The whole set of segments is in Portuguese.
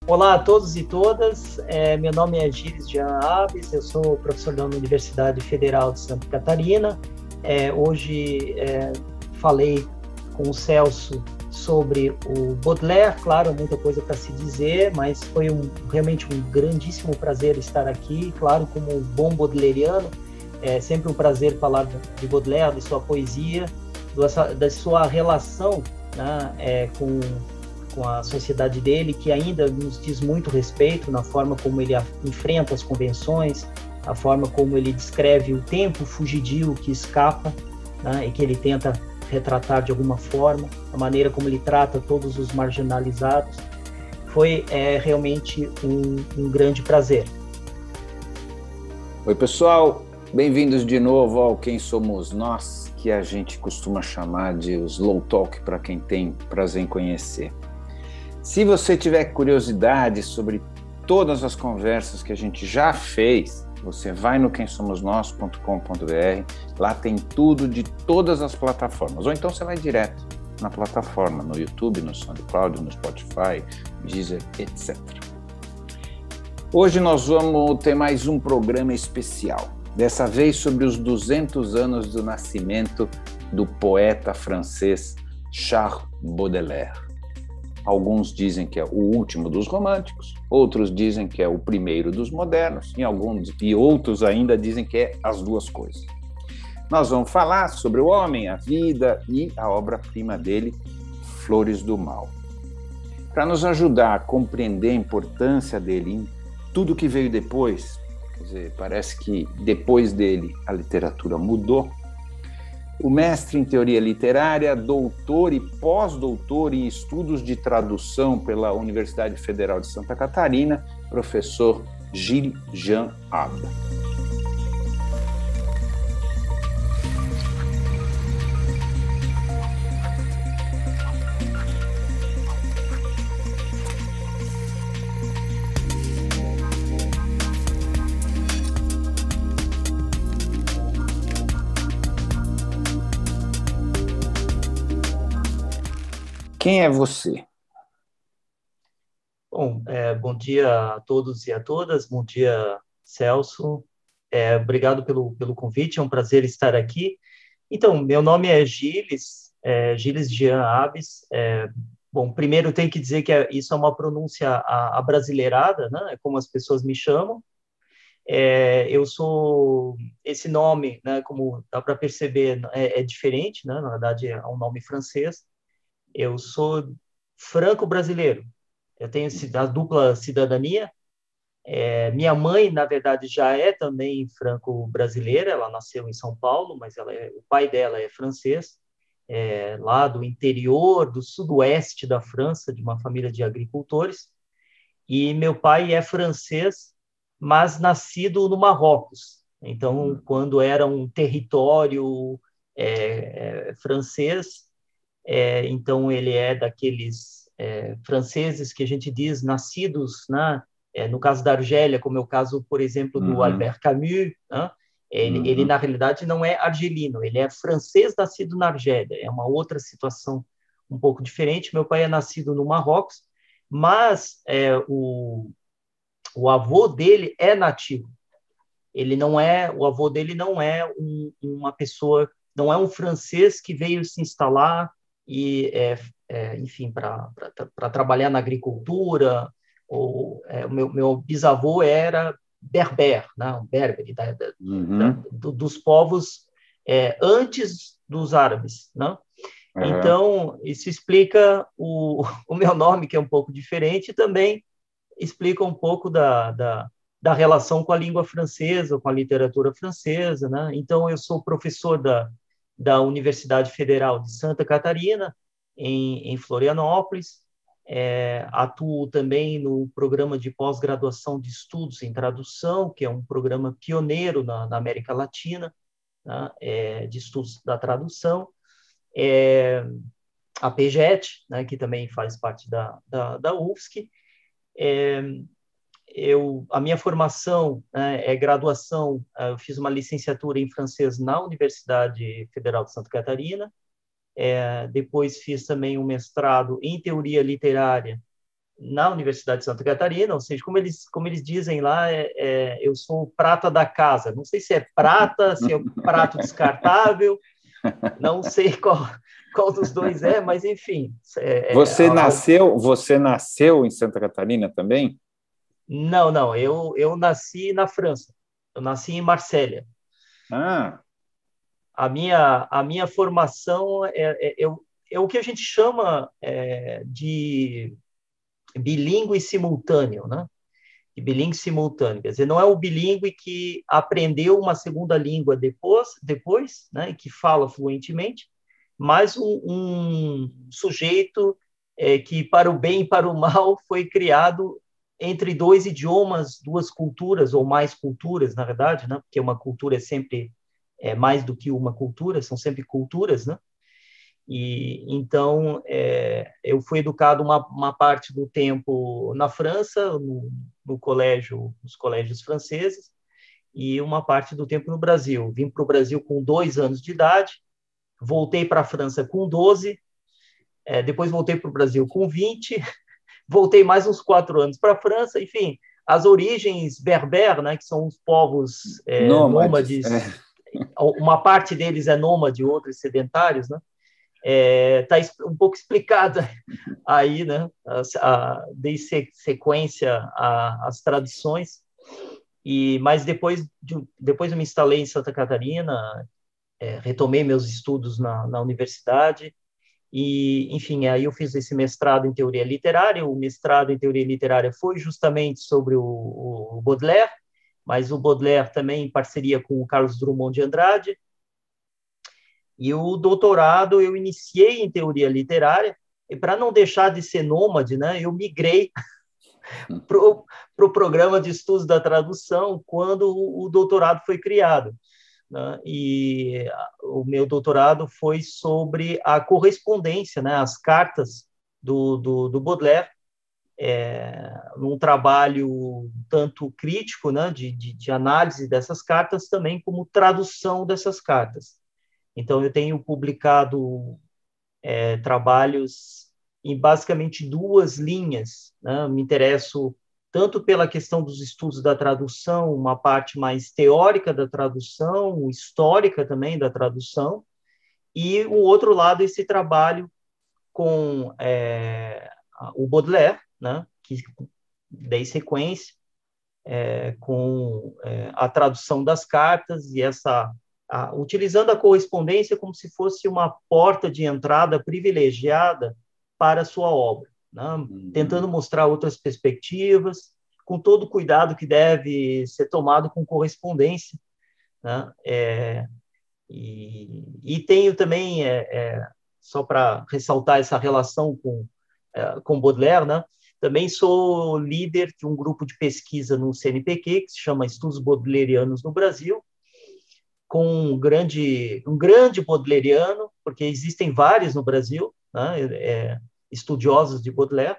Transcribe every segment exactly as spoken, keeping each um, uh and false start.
Olá a todos e todas, é, meu nome é Gilles Jean Aves, eu sou professor da Universidade Federal de Santa Catarina. É, hoje é, falei com o Celso sobre o Baudelaire, claro, muita coisa para se dizer, mas foi um, realmente um grandíssimo prazer estar aqui, claro, como um bom baudelairiano, é sempre um prazer falar de Baudelaire, de sua poesia, da sua relação, né, é, com com a sociedade dele, que ainda nos diz muito respeito na forma como ele enfrenta as convenções, a forma como ele descreve o tempo fugidio que escapa, né, e que ele tenta retratar de alguma forma, a maneira como ele trata todos os marginalizados. Foi é, realmente um, um grande prazer. Oi, pessoal, bem-vindos de novo ao Quem Somos Nós, que a gente costuma chamar de os Slow Talk, para quem tem prazer em conhecer. Se você tiver curiosidade sobre todas as conversas que a gente já fez, você vai no quem somos nós ponto com ponto b r, lá tem tudo de todas as plataformas, ou então você vai direto na plataforma, no YouTube, no SoundCloud, no Spotify, Deezer, etcétera. Hoje nós vamos ter mais um programa especial, dessa vez sobre os duzentos anos do nascimento do poeta francês Charles Baudelaire. Alguns dizem que é o último dos românticos, outros dizem que é o primeiro dos modernos, e, alguns, e outros ainda dizem que é as duas coisas. Nós vamos falar sobre o homem, a vida e a obra-prima dele, Flores do Mal. Para nos ajudar a compreender a importância dele em tudo que veio depois, quer dizer, parece que depois dele a literatura mudou, o mestre em teoria literária, doutor e pós-doutor em estudos de tradução pela Universidade Federal de Santa Catarina, professor Gilles Jean Aves. Quem é você? Bom, é, bom dia a todos e a todas, bom dia, Celso. É, obrigado pelo, pelo convite, é um prazer estar aqui. Então, meu nome é Gilles, é, Gilles Jean Aves. É, bom, primeiro tem que dizer que é, isso é uma pronúncia abrasileirada, né? É como as pessoas me chamam. É, eu sou, esse nome, né, como dá para perceber, é, é diferente, né? Na verdade é um nome francês. Eu sou franco-brasileiro. Eu tenho a dupla cidadania. É, minha mãe, na verdade, já é também franco-brasileira. Ela nasceu em São Paulo, mas ela é, o pai dela é francês, é, lá do interior, do sudoeste da França, de uma família de agricultores. E meu pai é francês, mas nascido no Marrocos. Então, quando era um território é, é, francês, É, então, ele é daqueles é, franceses que a gente diz nascidos, né? É, no caso da Argélia, como é o caso, por exemplo, do Uhum. Albert Camus, né? ele, Uhum. ele, na realidade, não é argelino, ele é francês nascido na Argélia, é uma outra situação um pouco diferente. Meu pai é nascido no Marrocos, mas é, o, o avô dele é nativo. Ele não é, o avô dele não é um, uma pessoa, não é um francês que veio se instalar e, é, é, enfim, para trabalhar na agricultura. Ou, é, o meu, meu bisavô era berber, né, um berbere, da, da, Uhum. da, do, dos povos é, antes dos árabes, né? Uhum. Então, isso explica o, o meu nome, que é um pouco diferente, e também explica um pouco da, da, da relação com a língua francesa, com a literatura francesa, né? Então, eu sou professor da, da Universidade Federal de Santa Catarina, em, em Florianópolis. É, atuo também no programa de pós-graduação de estudos em tradução, que é um programa pioneiro na, na América Latina, né? É, de estudos da tradução. É, a P G E T, né, que também faz parte da, da, da U F S C. É, eu, a minha formação, né, é graduação, eu fiz uma licenciatura em francês na Universidade Federal de Santa Catarina, é, depois fiz também um mestrado em teoria literária na Universidade de Santa Catarina, ou seja, como eles, como eles dizem lá, é, é, eu sou o prata da casa. Não sei se é prata, se é prato descartável, não sei qual, qual dos dois é, mas enfim. É, é, Você algo... nasceu, você nasceu em Santa Catarina também? Não, não, eu, eu nasci na França, eu nasci em Marsella. Ah, A minha, a minha formação é, é, é, é o que a gente chama é, de bilíngue simultâneo, né? De bilíngue simultâneo. Quer dizer, não é o bilíngue que aprendeu uma segunda língua depois, depois, né? E que fala fluentemente, mas um, um sujeito é, que, para o bem e para o mal, foi criado entre dois idiomas, duas culturas, ou mais culturas, na verdade, né? Porque uma cultura é sempre é, mais do que uma cultura, são sempre culturas, né? E então é, eu fui educado uma, uma parte do tempo na França, no, no colégio, nos colégios franceses, e uma parte do tempo no Brasil. Vim para o Brasil com dois anos de idade, voltei para a França com doze, é, depois voltei para o Brasil com vinte, voltei mais uns quatro anos para a França, enfim, as origens berber, né, que são os povos é, nômades. É. nômades, uma parte deles é nômade, outros sedentários, né? Está é, um pouco explicada aí, né? A, a, dei sequência às traduções, e, mas depois, de, depois eu me instalei em Santa Catarina, é, retomei meus estudos na, na universidade, e, enfim, aí eu fiz esse mestrado em teoria literária. O mestrado em teoria literária foi justamente sobre o, o Baudelaire, mas o Baudelaire também em parceria com o Carlos Drummond de Andrade. E o doutorado eu iniciei em teoria literária, e para não deixar de ser nômade, né, eu migrei para o pro programa de estudos da tradução quando o, o doutorado foi criado. Né? E o meu doutorado foi sobre a correspondência, né, as cartas do, do, do Baudelaire, é, num trabalho tanto crítico, né, de, de, de análise dessas cartas, também como tradução dessas cartas. Então, eu tenho publicado é, trabalhos em basicamente duas linhas, né? Me interesso tanto pela questão dos estudos da tradução, uma parte mais teórica da tradução, histórica também da tradução, e o outro lado, esse trabalho com é, o Baudelaire, né? Que dei sequência, é, com é, a tradução das cartas e essa a, utilizando a correspondência como se fosse uma porta de entrada privilegiada para a sua obra, né? Uhum. Tentando mostrar outras perspectivas, com todo o cuidado que deve ser tomado com correspondência, né? É, e, e tenho também, é, é, só para ressaltar essa relação com, é, com Baudelaire, né? Também sou líder de um grupo de pesquisa no C N P Q, que se chama Estudos Baudelairianos no Brasil, com um grande, um grande baudelairiano, porque existem vários no Brasil, né, é, estudiosos de Baudelaire,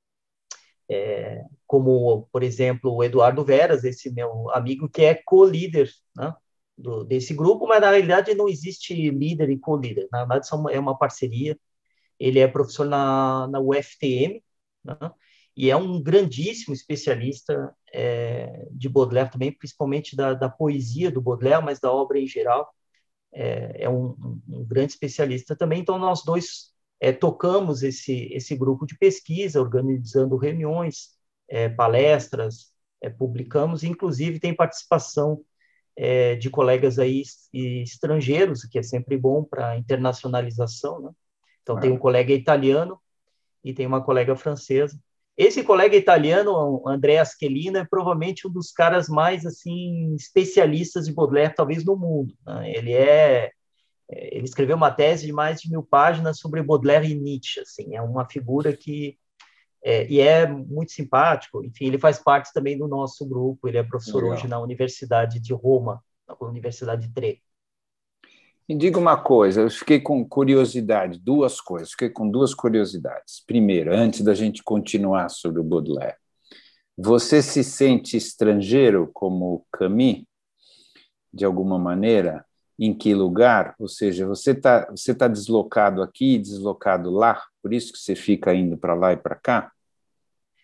é, como, por exemplo, o Eduardo Veras, esse meu amigo, que é co-líder, né, do, desse grupo, mas na realidade não existe líder e co-líder, na verdade é uma parceria. Ele é professor na, na U F T M, né, e é um grandíssimo especialista é, de Baudelaire também, principalmente da, da poesia do Baudelaire, mas da obra em geral. É, é um, um, um grande especialista também. Então, nós dois é, tocamos esse, esse grupo de pesquisa, organizando reuniões, é, palestras, é, publicamos, inclusive tem participação é, de colegas aí estrangeiros, que é sempre bom para a internacionalização, né? Então, tem um colega italiano e tem uma colega francesa. Esse colega italiano, o Andrea Schelina, é provavelmente um dos caras mais assim especialistas de Baudelaire, talvez no mundo, né? Ele é, ele escreveu uma tese de mais de mil páginas sobre Baudelaire e Nietzsche. Assim, é uma figura que é, e é muito simpático. Enfim, ele faz parte também do nosso grupo. Ele é professor Legal. Hoje na Universidade de Roma, na Universidade Tre. Me diga uma coisa, eu fiquei com curiosidade, duas coisas, fiquei com duas curiosidades. Primeiro, antes da gente continuar sobre o Baudelaire, você se sente estrangeiro como Camus, de alguma maneira? Em que lugar? Ou seja, você está você tá deslocado aqui, deslocado lá, por isso que você fica indo para lá e para cá?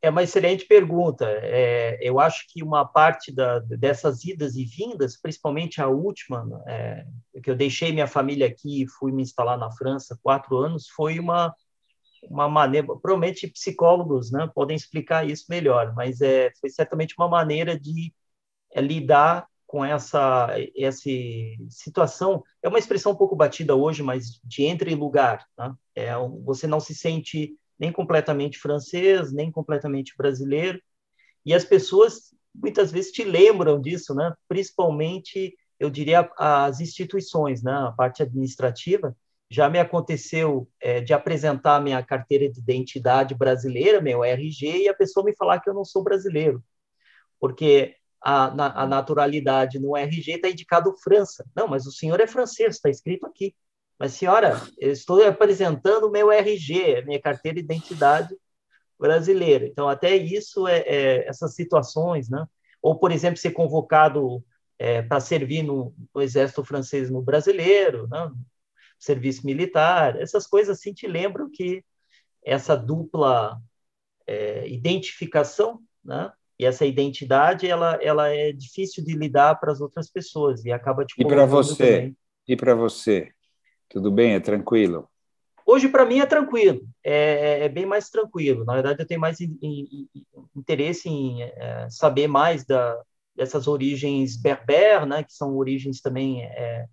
É uma excelente pergunta. É, eu acho que uma parte da, dessas idas e vindas, principalmente a última, é, que eu deixei minha família aqui e fui me instalar na França quatro anos, foi uma, uma maneira, provavelmente psicólogos, né, podem explicar isso melhor, mas é, foi certamente uma maneira de é, lidar com essa, essa situação. É uma expressão um pouco batida hoje, mas de entre lugar. Né? É, você não se sente nem completamente francês, nem completamente brasileiro, e as pessoas muitas vezes te lembram disso, né? Principalmente, eu diria, as instituições, né? A parte administrativa. Já me aconteceu é, de apresentar minha carteira de identidade brasileira, meu R G, e a pessoa me falar que eu não sou brasileiro, porque a, na, a naturalidade no R G está indicado França. Não, mas o senhor é francês, está escrito aqui. Mas, senhora, eu estou apresentando o meu R G, minha carteira de identidade brasileira. Então, até isso, é, é essas situações, né? Ou, por exemplo, ser convocado é, para servir no, no exército francês no brasileiro, né? Serviço militar, essas coisas assim te lembram que essa dupla é, identificação, né? E essa identidade, ela, ela é difícil de lidar para as outras pessoas e acaba te E para colocando você? também. E para você? Tudo bem? É tranquilo? Hoje, para mim, é tranquilo, é, é, bem mais tranquilo. Na verdade, eu tenho mais in, in, interesse em é, saber mais da, dessas origens berber, né, que são origens também é,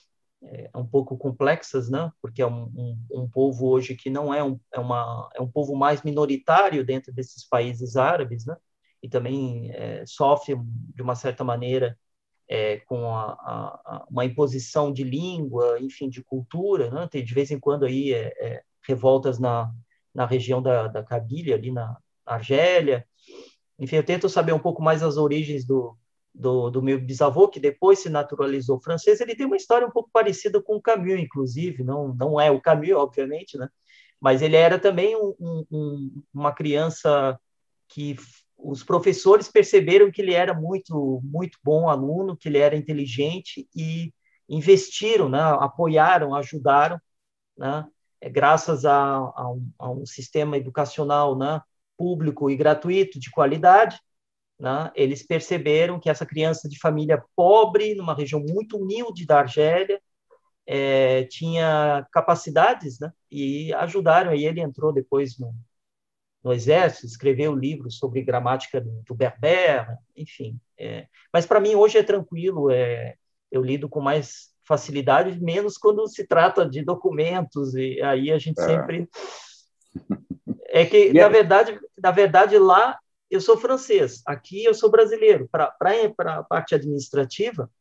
é, um pouco complexas, né, porque é um, um, um povo hoje que não é um, é, uma, é um povo mais minoritário dentro desses países árabes, né, e também é, sofre, de uma certa maneira, é, com a, a, uma imposição de língua, enfim, de cultura, né? Tem de vez em quando aí é, é, revoltas na, na região da, da Cabília, ali na Argélia. Enfim, eu tento saber um pouco mais as origens do, do, do meu bisavô, que depois se naturalizou francês. Ele tem uma história um pouco parecida com o Camus, inclusive, não, não é o Camus, obviamente, né? Mas ele era também um, um, uma criança que os professores perceberam que ele era muito muito bom aluno, que ele era inteligente e investiram, né, apoiaram, ajudaram, né, graças a, a, um, a um sistema educacional, né, público e gratuito de qualidade, né, eles perceberam que essa criança de família pobre, numa região muito humilde da Argélia, é, tinha capacidades, né, e ajudaram. Aí ele entrou depois no, no exército, escreveu livros sobre gramática do berber, enfim. É. Mas para mim hoje é tranquilo, é, eu lido com mais facilidade, menos quando se trata de documentos, e aí a gente Ah. sempre... É que, na verdade, na verdade, lá eu sou francês, aqui eu sou brasileiro. Para a parte administrativa,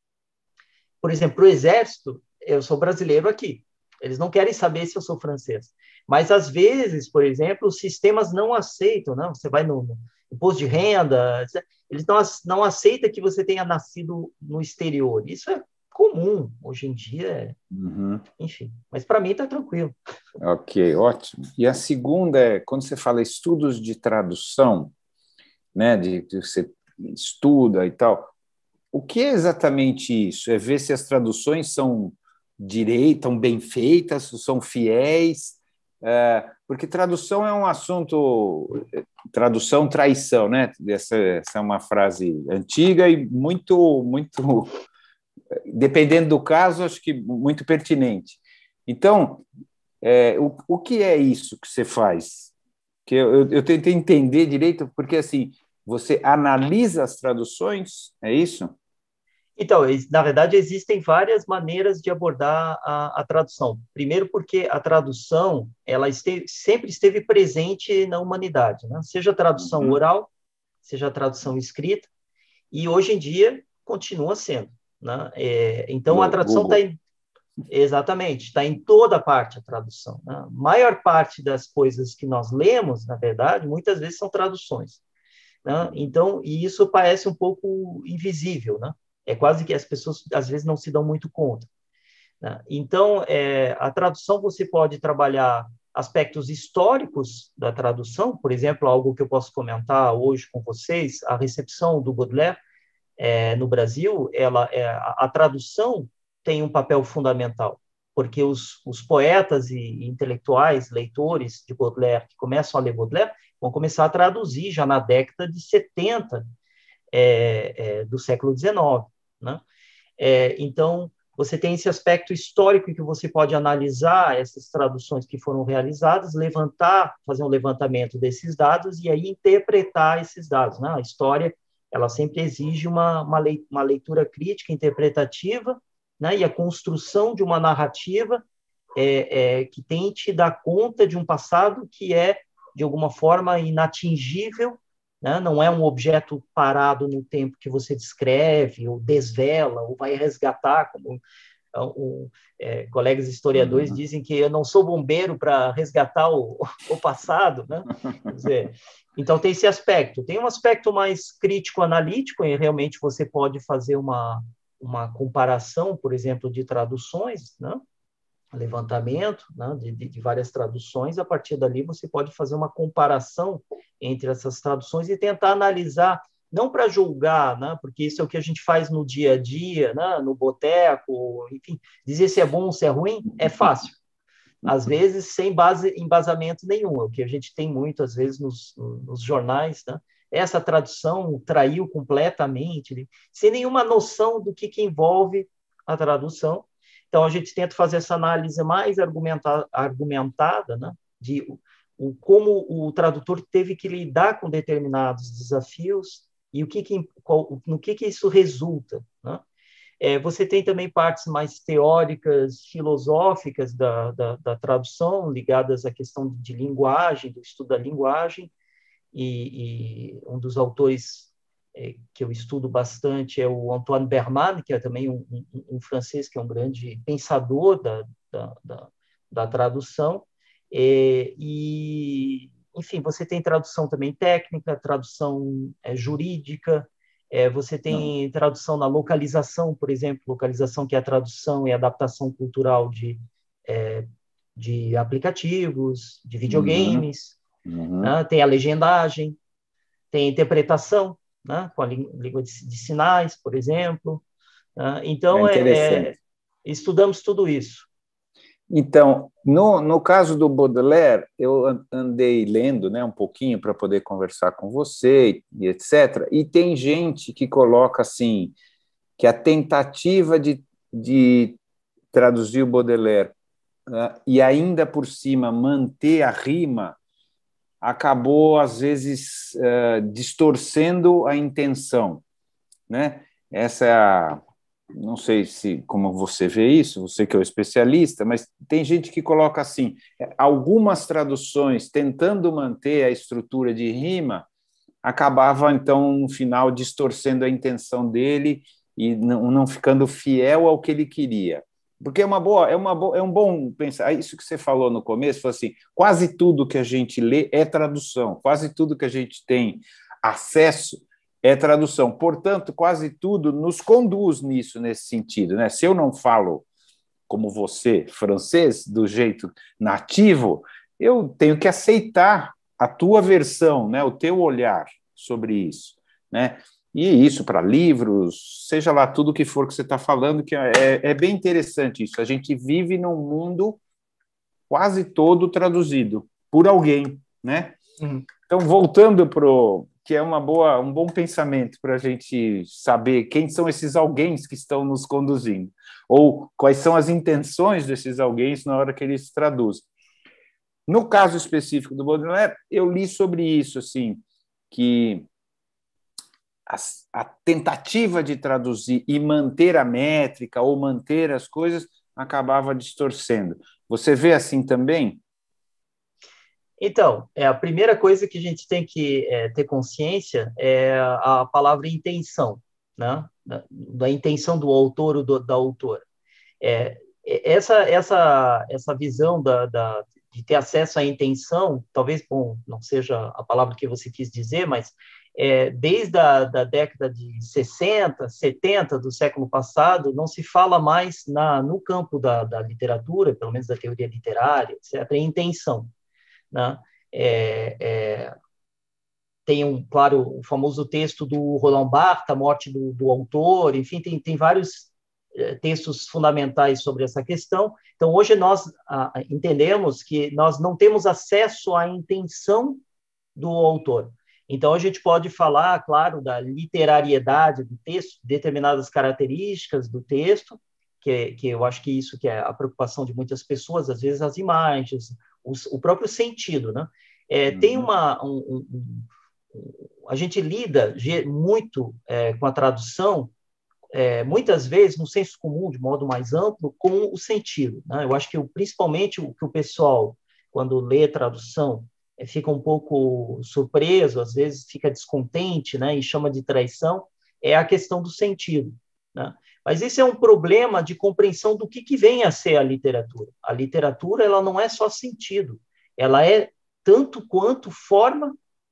por exemplo, para o exército, eu sou brasileiro aqui. Eles não querem saber se eu sou francês. Mas, às vezes, por exemplo, os sistemas não aceitam, não? Você vai no, no imposto de renda, eles não, não aceitam que você tenha nascido no exterior. Isso é comum hoje em dia, uhum. Enfim. Mas, para mim, está tranquilo. Ok, ótimo. E a segunda é, quando você fala estudos de tradução, né, de que você estuda e tal, o que é exatamente isso? É ver se as traduções são direitas, estão bem feitas, são fiéis, é, porque tradução é um assunto, tradução, traição, né? Essa, essa é uma frase antiga e muito, muito, dependendo do caso, acho que muito pertinente. Então, é, o, o que é isso que você faz? Que eu, eu, eu tentei entender direito, porque assim, você analisa as traduções, é isso? Então, na verdade, existem várias maneiras de abordar a, a tradução. Primeiro, porque a tradução ela esteve, sempre esteve presente na humanidade, né? Seja a tradução uhum. oral, seja a tradução escrita, e hoje em dia continua sendo, né? É, então, a tradução está em... Exatamente, está em toda parte a tradução, né? A maior parte das coisas que nós lemos, na verdade, muitas vezes são traduções, né? Então, e isso parece um pouco invisível, né? É quase que as pessoas, às vezes, não se dão muito conta, né? Então, é, a tradução, você pode trabalhar aspectos históricos da tradução, por exemplo, algo que eu posso comentar hoje com vocês, a recepção do Baudelaire é, no Brasil, ela, é, a, a tradução tem um papel fundamental, porque os, os poetas e intelectuais, leitores de Baudelaire, que começam a ler Baudelaire, vão começar a traduzir já na década de setenta é, é, do século dezenove, né? É, então, você tem esse aspecto histórico que você pode analisar essas traduções que foram realizadas, levantar, fazer um levantamento desses dados e aí interpretar esses dados, né? A história, ela sempre exige uma, uma leitura crítica, interpretativa, né? E a construção de uma narrativa é, é, que tente dar conta de um passado que é, de alguma forma, inatingível, né? Não é um objeto parado no tempo que você descreve, ou desvela, ou vai resgatar, como um, é, colegas historiadores uhum. dizem que eu não sou bombeiro para resgatar o, o passado, né? Quer dizer, então tem esse aspecto. Tem um aspecto mais crítico-analítico, e realmente você pode fazer uma, uma comparação, por exemplo, de traduções, né? Levantamento, né, de, de várias traduções. A partir dali você pode fazer uma comparação entre essas traduções e tentar analisar, não para julgar, né, porque isso é o que a gente faz no dia a dia, né, no boteco, enfim, dizer se é bom ou se é ruim é fácil, às vezes sem base, embasamento nenhum, é o que a gente tem muito, às vezes, nos, nos jornais, né? Essa tradução traiu completamente, sem nenhuma noção do que, que envolve a tradução. Então, a gente tenta fazer essa análise mais argumenta, argumentada, né, de o, o, como o tradutor teve que lidar com determinados desafios e o que que, qual, no que, que isso resulta, né? É, você tem também partes mais teóricas, filosóficas da, da, da tradução, ligadas à questão de linguagem, do estudo da linguagem, e, e um dos autores É, que eu estudo bastante é o Antoine Berman, que é também um, um, um francês que é um grande pensador da, da, da, da tradução. É, e, enfim, você tem tradução também técnica, tradução é, jurídica, é, você tem tradução na localização, por exemplo, localização que é a tradução e adaptação cultural de, é, de aplicativos, de videogames, uhum. Uhum. Né? Tem a legendagem, tem a interpretação, né, com a língua de, de sinais, por exemplo. Né? Então, é é, estudamos tudo isso. Então, no, no caso do Baudelaire, eu andei lendo, né, um pouquinho para poder conversar com você e etcétera. E tem gente que coloca assim, que a tentativa de, de traduzir o Baudelaire, né, e ainda por cima manter a rima, acabou, às vezes, uh, distorcendo a intenção, né? Essa é a... Não sei se como você vê isso, você que é o especialista, mas tem gente que coloca assim, algumas traduções tentando manter a estrutura de rima, acabava, então, no final, distorcendo a intenção dele e não, não ficando fiel ao que ele queria. Porque é uma boa, é uma boa, é um bom pensar. Isso que você falou no começo, foi assim, quase tudo que a gente lê é tradução, quase tudo que a gente tem acesso é tradução. Portanto, quase tudo nos conduz nisso, nesse sentido, né? Se eu não falo como você, francês, do jeito nativo, eu tenho que aceitar a tua versão, né? O teu olhar sobre isso, né? E isso para livros, seja lá tudo que for que você está falando, que é, é bem interessante isso. A gente vive num mundo quase todo traduzido por alguém, né? Uhum. Então, voltando para o que é uma boa, um bom pensamento para a gente saber quem são esses alguém que estão nos conduzindo, ou quais são as intenções desses alguém na hora que eles traduzem. No caso específico do Baudelaire, eu li sobre isso, assim, que A, a tentativa de traduzir e manter a métrica ou manter as coisas acabava distorcendo. Você vê assim também? Então, é, a primeira coisa que a gente tem que é, ter consciência é a palavra intenção, né? Da, da intenção do autor ou do, da autora. É, essa, essa, essa visão da, da, de ter acesso à intenção, talvez, bom, não seja a palavra que você quis dizer, mas é, desde a da década de sessenta, setenta do século passado, não se fala mais na, no campo da, da literatura, pelo menos da teoria literária, etcétera, em intenção. Né? É, é, tem, um, claro, o famoso texto do Roland Barthes, A Morte do, do Autor, enfim, tem, tem vários é, textos fundamentais sobre essa questão. Então, hoje nós ah, entendemos que nós não temos acesso à intenção do autor. Então, a gente pode falar, claro, da literariedade do texto, determinadas características do texto, que, que eu acho que isso que é a preocupação de muitas pessoas, às vezes as imagens, os, o próprio sentido, né? É, uhum. Tem uma... Um, um, um, a gente lida muito é, com a tradução, é, muitas vezes, no senso comum, de modo mais amplo, com o sentido, né? Eu acho que, principalmente, o que o pessoal, quando lê tradução, fica um pouco surpreso, às vezes fica descontente, né, e chama de traição, é a questão do sentido, né? Mas esse é um problema de compreensão do que, que vem a ser a literatura. A literatura, ela não é só sentido, ela é tanto quanto forma,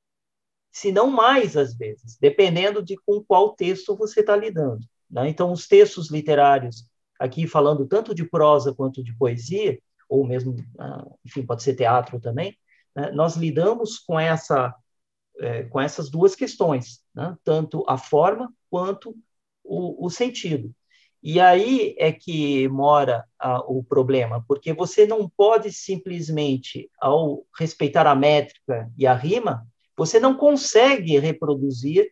se não mais, às vezes, dependendo de com qual texto você está lidando, né? Então, os textos literários, aqui falando tanto de prosa quanto de poesia, ou mesmo, enfim, pode ser teatro também, nós lidamos com, essa, é, com essas duas questões, né? Tanto a forma quanto o, o sentido. E aí é que mora a, o problema, porque você não pode simplesmente, ao respeitar a métrica e a rima, você não consegue reproduzir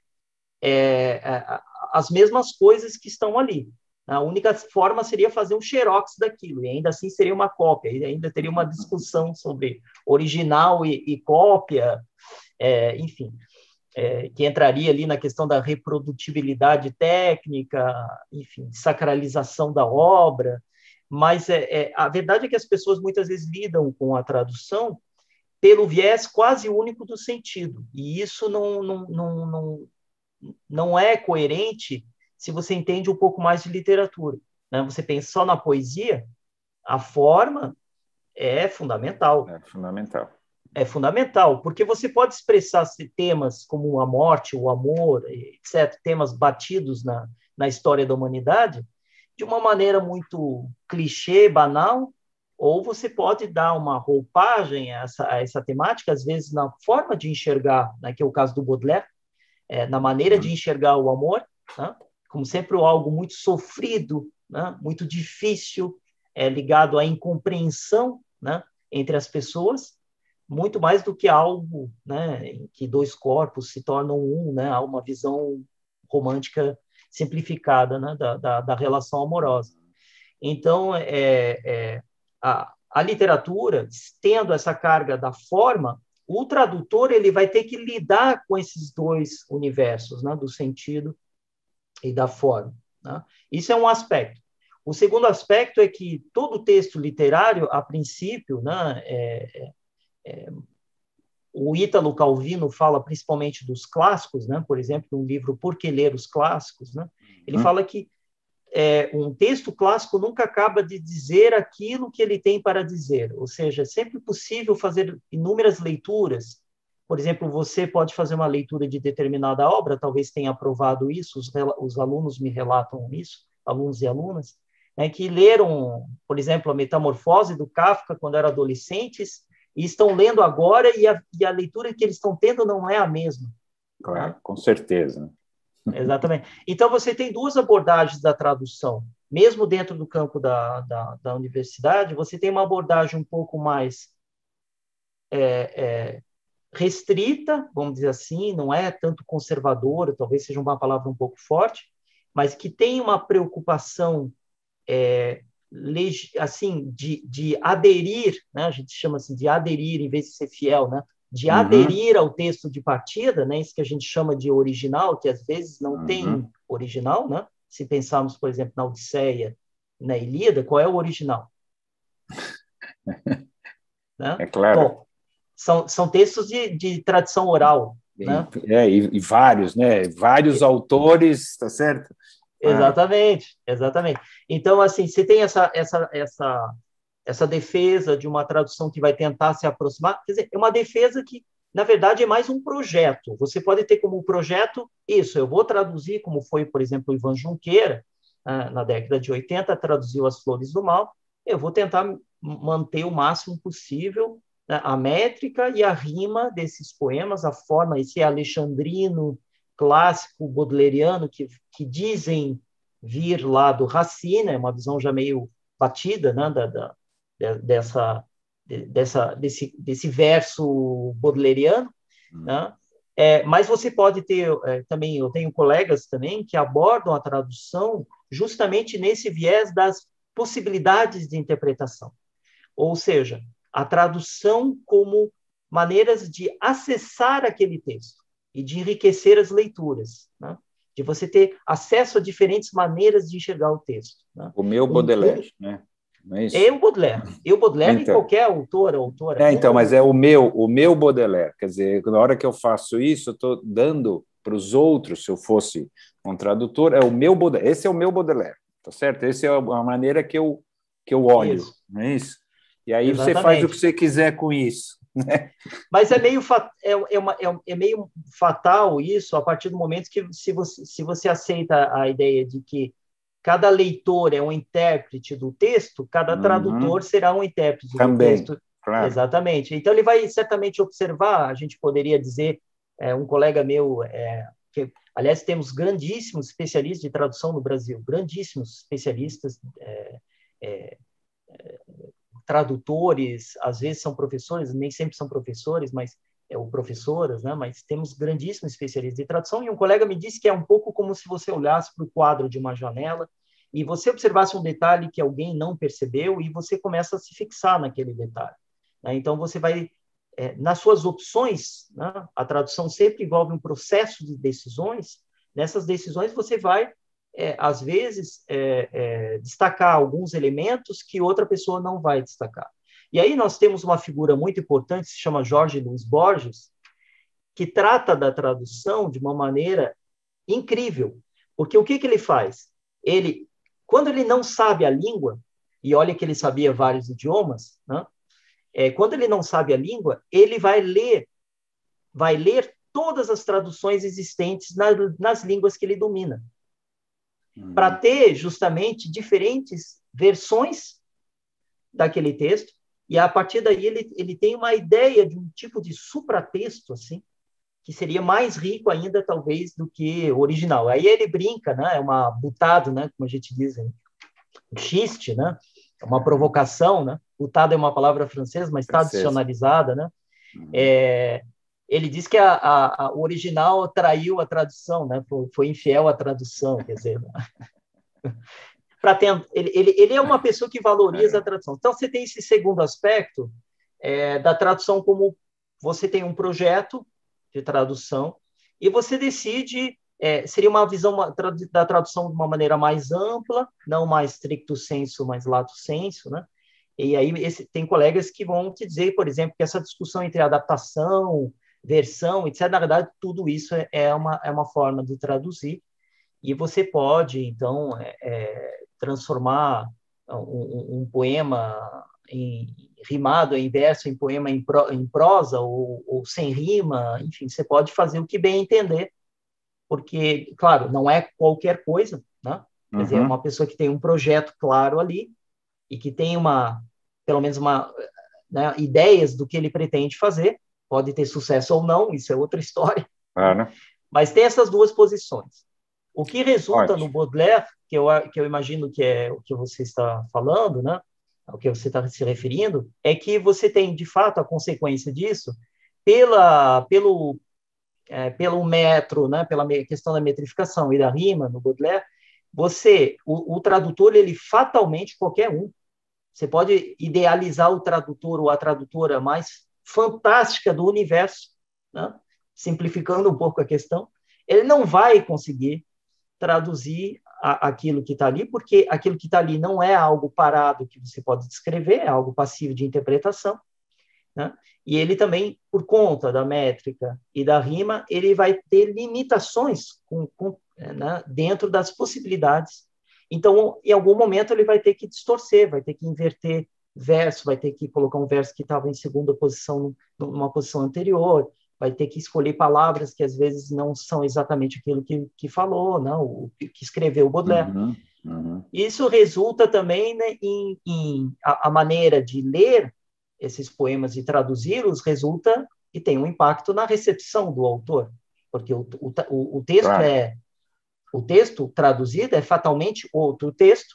é, as mesmas coisas que estão ali. A única forma seria fazer um xerox daquilo, e ainda assim seria uma cópia, e ainda teria uma discussão sobre original e, e cópia, é, enfim, é, que entraria ali na questão da reprodutibilidade técnica, enfim, sacralização da obra, mas é, é, a verdade é que as pessoas muitas vezes lidam com a tradução pelo viés quase único do sentido, e isso não, não, não, não, não é coerente se você entende um pouco mais de literatura, né? Você pensa só na poesia, a forma é fundamental. É fundamental. É fundamental, porque você pode expressar temas como a morte, o amor, etcétera, temas batidos na, na história da humanidade, de uma maneira muito clichê, banal, ou você pode dar uma roupagem a essa, a essa temática, às vezes na forma de enxergar, né, que é o caso do Baudelaire, é, na maneira de enxergar o amor, né? Como sempre algo muito sofrido, né? Muito difícil, é, ligado à incompreensão, né, entre as pessoas, muito mais do que algo, né, em que dois corpos se tornam um, né? Há uma visão romântica simplificada, né, da, da, da relação amorosa. Então, é, é, a, a literatura, tendo essa carga da forma, o tradutor ele vai ter que lidar com esses dois universos, né, do sentido e da forma, né? Isso é um aspecto. O segundo aspecto é que todo texto literário, a princípio, né, é, é, o Ítalo Calvino fala principalmente dos clássicos, né, por exemplo, no livro Por que Ler os Clássicos, né, ele hum. fala que é, um texto clássico nunca acaba de dizer aquilo que ele tem para dizer, ou seja, é sempre possível fazer inúmeras leituras. Por exemplo, você pode fazer uma leitura de determinada obra, talvez tenha aprovado isso, os, os alunos me relatam isso, alunos e alunas, né, que leram, por exemplo, a Metamorfose do Kafka quando eram adolescentes, e estão lendo agora, e a, e a leitura que eles estão tendo não é a mesma. Claro, né? Com certeza. Exatamente. Então, você tem duas abordagens da tradução. Mesmo dentro do campo da, da, da universidade, você tem uma abordagem um pouco mais é, é, restrita, vamos dizer assim, não é tanto conservadora, talvez seja uma palavra um pouco forte, mas que tem uma preocupação é, assim, de, de aderir, né? A gente chama assim de aderir em vez de ser fiel, né? De uhum. aderir ao texto de partida, né? Isso que a gente chama de original, que às vezes não uhum. tem original, né? Se pensarmos, por exemplo, na Odisseia, na Ilíada, qual é o original? Né? É claro. Bom, são, são textos de, de tradição oral, e, né? É, e, e vários, né? Vários e, autores, tá certo? Exatamente, exatamente. Então, assim, você tem essa, essa, essa, essa defesa de uma tradução que vai tentar se aproximar, quer dizer, é uma defesa que, na verdade, é mais um projeto. Você pode ter como projeto isso, eu vou traduzir, como foi, por exemplo, o Ivan Junqueira, na década de oitenta, traduziu As Flores do Mal, eu vou tentar manter o máximo possível, né, a métrica e a rima desses poemas, a forma, esse alexandrino, clássico baudelariano, que, que dizem vir lá do Racine, é uma visão já meio batida, né, da, da, dessa, dessa, desse, desse verso baudelariano, né? É, mas você pode ter, é, também, eu tenho colegas também que abordam a tradução justamente nesse viés das possibilidades de interpretação. Ou seja, a tradução como maneiras de acessar aquele texto e de enriquecer as leituras, né? De você ter acesso a diferentes maneiras de enxergar o texto, né? O meu Baudelaire, um, né? Não é isso? Eu Baudelaire, eu Baudelaire então, e qualquer autor, autora. É, então, mas é o meu, o meu Baudelaire. Quer dizer, na hora que eu faço isso, eu estou dando para os outros, se eu fosse um tradutor, é o meu Baudelaire. Esse é o meu Baudelaire, tá certo? Essa é a maneira que eu, que eu olho, isso. Não é isso? E aí Exatamente. Você faz o que você quiser com isso. Né? Mas é meio, é, é, uma, é, é meio fatal isso a partir do momento que, se você, se você aceita a ideia de que cada leitor é um intérprete do texto, cada uhum. tradutor será um intérprete Também, do texto. Claro. Exatamente. Então, ele vai certamente observar, a gente poderia dizer, é, um colega meu, é, que, aliás, temos grandíssimos especialistas de tradução no Brasil, grandíssimos especialistas, é, é, é, tradutores, às vezes são professores, nem sempre são professores, mas é, ou professoras, né? Mas temos grandíssimos especialistas de tradução, e um colega me disse que é um pouco como se você olhasse para o quadro de uma janela e você observasse um detalhe que alguém não percebeu e você começa a se fixar naquele detalhe. Né? Então, você vai, é, nas suas opções, né? A tradução sempre envolve um processo de decisões, nessas decisões você vai, é, às vezes, é, é, destacar alguns elementos que outra pessoa não vai destacar. E aí nós temos uma figura muito importante, que se chama Jorge Luiz Borges, que trata da tradução de uma maneira incrível, porque o que, que ele faz? Ele, quando ele não sabe a língua, e olha que ele sabia vários idiomas, né? É, quando ele não sabe a língua, ele vai ler, vai ler todas as traduções existentes na, nas línguas que ele domina, uhum. para ter justamente diferentes versões daquele texto, e a partir daí ele, ele tem uma ideia de um tipo de supratexto, assim, que seria mais rico ainda, talvez, do que o original. Aí ele brinca, né? É uma butado, né? Como a gente diz, um xiste, né? É uma provocação, né? Butado é uma palavra francesa, mas está adicionalizada, né? Uhum. É, ele diz que a, a, a, o original traiu a tradução, né? Foi, foi infiel à tradução, quer dizer... Ter, ele, ele, ele é uma pessoa que valoriza a tradução. Então, você tem esse segundo aspecto é, da tradução, como você tem um projeto de tradução e você decide, é, seria uma visão da tradução de uma maneira mais ampla, não mais stricto sensu, mais lato sensu, né? E aí esse, tem colegas que vão te dizer, por exemplo, que essa discussão entre adaptação, versão, etcétera, na verdade, tudo isso é uma, é uma forma de traduzir, e você pode, então, é, é, transformar um, um poema em, rimado em verso, em poema em, pro, em prosa, ou, ou sem rima, enfim, você pode fazer o que bem entender, porque, claro, não é qualquer coisa, né? Quer uhum. dizer, é uma pessoa que tem um projeto claro ali, e que tem uma, pelo menos uma, né, ideias do que ele pretende fazer, pode ter sucesso ou não, isso é outra história, ah, né? Mas tem essas duas posições. O que resulta Ótimo. no Baudelaire, que eu, que eu imagino que é o que você está falando, né? Ao que você está se referindo, é que você tem, de fato, a consequência disso pela, pelo, é, pelo metro, né? Pela questão da metrificação e da rima no Baudelaire. Você, o, o tradutor, ele fatalmente, qualquer um, você pode idealizar o tradutor ou a tradutora mais fantástica do universo, né? Simplificando um pouco a questão, ele não vai conseguir traduzir a, aquilo que está ali, porque aquilo que está ali não é algo parado que você pode descrever, é algo passivo de interpretação, né? E ele também, por conta da métrica e da rima, ele vai ter limitações com, com, né, dentro das possibilidades. Então, em algum momento, ele vai ter que distorcer, vai ter que inverter verso, vai ter que colocar um verso que estava em segunda posição numa posição anterior, vai ter que escolher palavras que às vezes não são exatamente aquilo que, que falou, não, o que escreveu o Baudelaire. Uhum, uhum. Isso resulta também, né, em, em a, a maneira de ler esses poemas e traduzi-los, resulta que tem um impacto na recepção do autor, porque o, o, o texto claro. é o texto traduzido é fatalmente outro texto,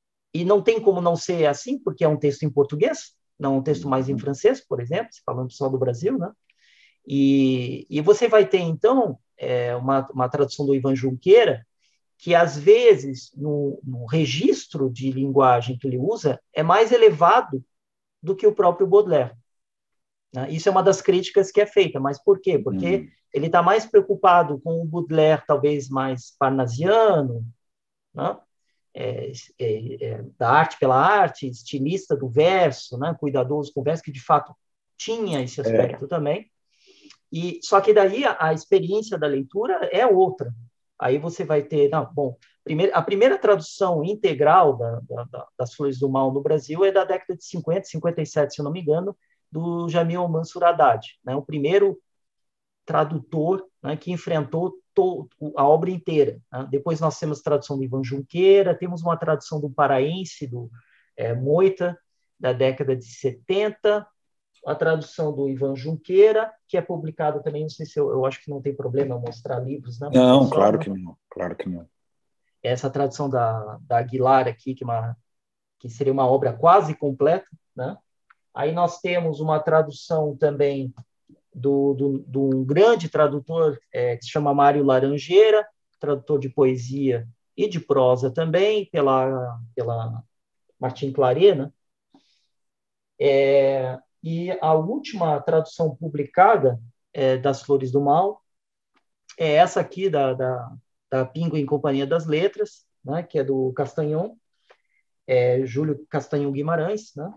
e não tem como não ser assim, porque é um texto em português, não um texto mais em francês, por exemplo, falando só do Brasil, né? E, e você vai ter, então, é, uma, uma tradução do Ivan Junqueira, que, às vezes, no, no registro de linguagem que ele usa, é mais elevado do que o próprio Baudelaire. Né? Isso é uma das críticas que é feita. Mas por quê? Porque Hum. ele está mais preocupado com o Baudelaire, talvez mais parnasiano, né? É, é, é, da arte pela arte, estilista do verso, né? Cuidadoso com o verso, que, de fato, tinha esse aspecto É. também. E, só que daí a, a experiência da leitura é outra. Aí você vai ter... Não, bom, primeiro, a primeira tradução integral da, da, das Flores do Mal no Brasil é da década de cinquenta, cinquenta e sete, se eu não me engano, do Jamil Mansur Haddad, né? O primeiro tradutor, né, que enfrentou to, a obra inteira. Né? Depois nós temos a tradução do Ivan Junqueira, temos uma tradução do paraense, do é, Moita, da década de setenta, a tradução do Ivan Junqueira, que é publicada também, não sei se eu, eu acho que não tem problema mostrar livros, né? Não, Só, claro né? que não, claro que não. Essa tradução da, da Aguilar aqui, que, é uma, que seria uma obra quase completa, né? Aí nós temos uma tradução também do, do, do um grande tradutor é, que se chama Mário Laranjeira, tradutor de poesia e de prosa também, pela, pela Martim Claret, né? É, e a última tradução publicada é, das Flores do Mal é essa aqui, da, da, da Pingo em Companhia das Letras, né? Que é do Castanhon, é, Júlio Castanhon Guimarães, né?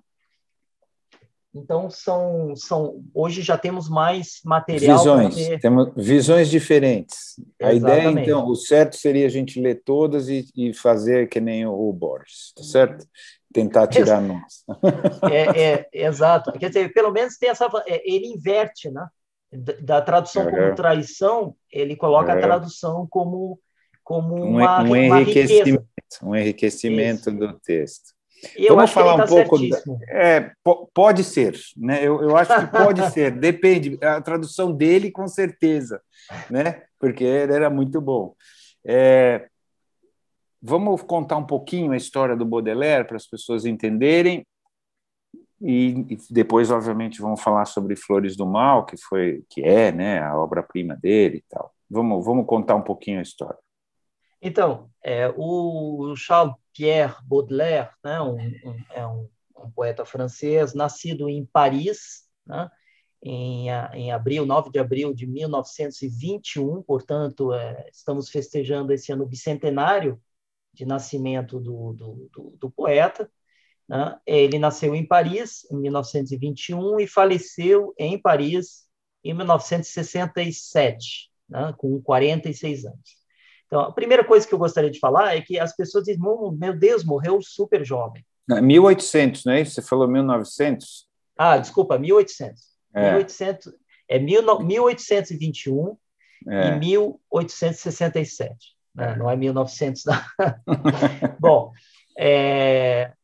Então, são, são, hoje já temos mais material para Visões, ler. temos visões diferentes. A ideia, Exatamente. então, o certo seria a gente ler todas e, e fazer que nem o, o Borges, tá certo? Tentar tirar nós. É, é, exato. Quer dizer, pelo menos tem essa. É, ele inverte, né? Da, da tradução como Uhum, traição, ele coloca a uhum. tradução como, como Um, uma, um uma riqueza. enriquecimento, um enriquecimento Isso. do texto. E eu Vamos acho que ele falar um está pouco. Da, certíssimo. é, po- pode ser, né? Eu, eu acho que pode ser, depende. A tradução dele, com certeza, né? Porque ele era muito bom. É, vamos contar um pouquinho a história do Baudelaire para as pessoas entenderem. E, e depois, obviamente, vamos falar sobre Flores do Mal, que foi, que é, né, a obra-prima dele e tal. Vamos, vamos contar um pouquinho a história. Então, é, o Charles-Pierre Baudelaire, né, um, um, é um, um poeta francês, nascido em Paris, né, em, em abril, nove de abril de mil novecentos e vinte e um, portanto, é, estamos festejando esse ano o bicentenário de nascimento do, do, do, do poeta. Né? Ele nasceu em Paris em mil novecentos e vinte e um e faleceu em Paris em mil novecentos e sessenta e sete, né? Com quarenta e seis anos. Então, a primeira coisa que eu gostaria de falar é que as pessoas dizem, meu Deus, morreu super jovem. mil e oitocentos, não é isso? Você falou mil e novecentos? Ah, desculpa, mil e oitocentos. É. É mil oitocentos e vinte e um É. e mil oitocentos e sessenta e sete. Né? É. Não é mil e novecentos. Não. Bom, é...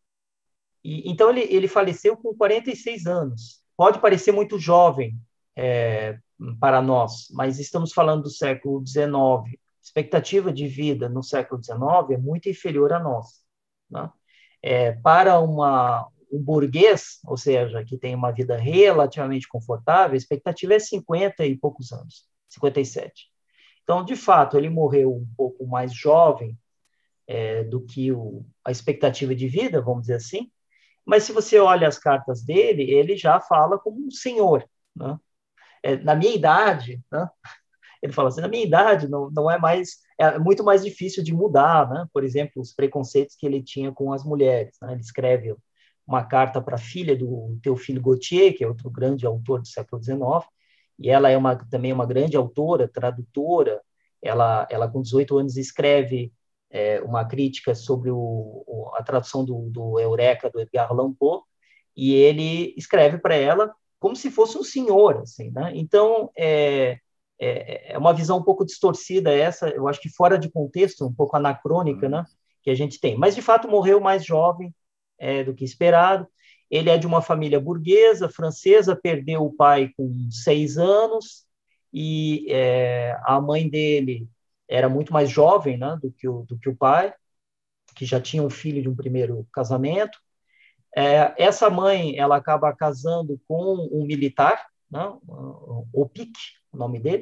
E, então, ele, ele faleceu com quarenta e seis anos. Pode parecer muito jovem é, para nós, mas estamos falando do século dezenove. A expectativa de vida no século dezenove é muito inferior a nós. Né? É, para uma, um burguês, ou seja, que tem uma vida relativamente confortável, a expectativa é cinquenta e poucos anos, cinquenta e sete. Então, de fato, ele morreu um pouco mais jovem é, do que o, a expectativa de vida, vamos dizer assim. Mas se você olha as cartas dele, ele já fala como um senhor. Né? É, na minha idade, né? Ele fala assim, na minha idade não, não é mais, é muito mais difícil de mudar, né? Por exemplo, os preconceitos que ele tinha com as mulheres. Né? Ele escreve uma carta para a filha do Théophile Gautier, que é outro grande autor do século dezenove, e ela é uma, também uma grande autora, tradutora. Ela, ela com dezoito anos, escreve É, uma crítica sobre o, o, a tradução do, do Eureka, do Edgar Allan Poe, e ele escreve para ela como se fosse um senhor, assim, né? Então, é, é, é uma visão um pouco distorcida essa, eu acho que fora de contexto, um pouco anacrônica, né? Que a gente tem. Mas, de fato, morreu mais jovem é, do que esperado. Ele é de uma família burguesa, francesa, perdeu o pai com seis anos, e é, a mãe dele era muito mais jovem, né, do que o, do que o pai, que já tinha um filho de um primeiro casamento. É, essa mãe, ela acaba casando com um militar, né? Opic, o nome dele,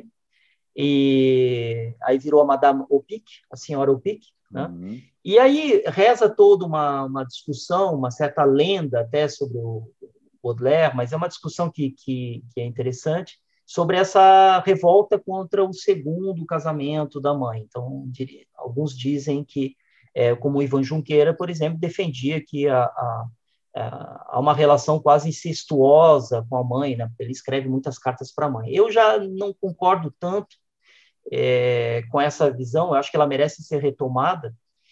e aí virou a Madame Opic, a senhora Opic, né? Uhum. E aí reza toda uma, uma discussão, uma certa lenda até sobre o Baudelaire, mas é uma discussão que, que, que é interessante, sobre essa revolta contra o segundo casamento da mãe. Então, diria, alguns dizem que, é, como o Ivan Junqueira, por exemplo, defendia que a, a, a, há uma relação quase incestuosa com a mãe, né? Ele escreve muitas cartas para a mãe. Eu já não concordo tanto é, com essa visão, eu acho que ela merece ser retomada.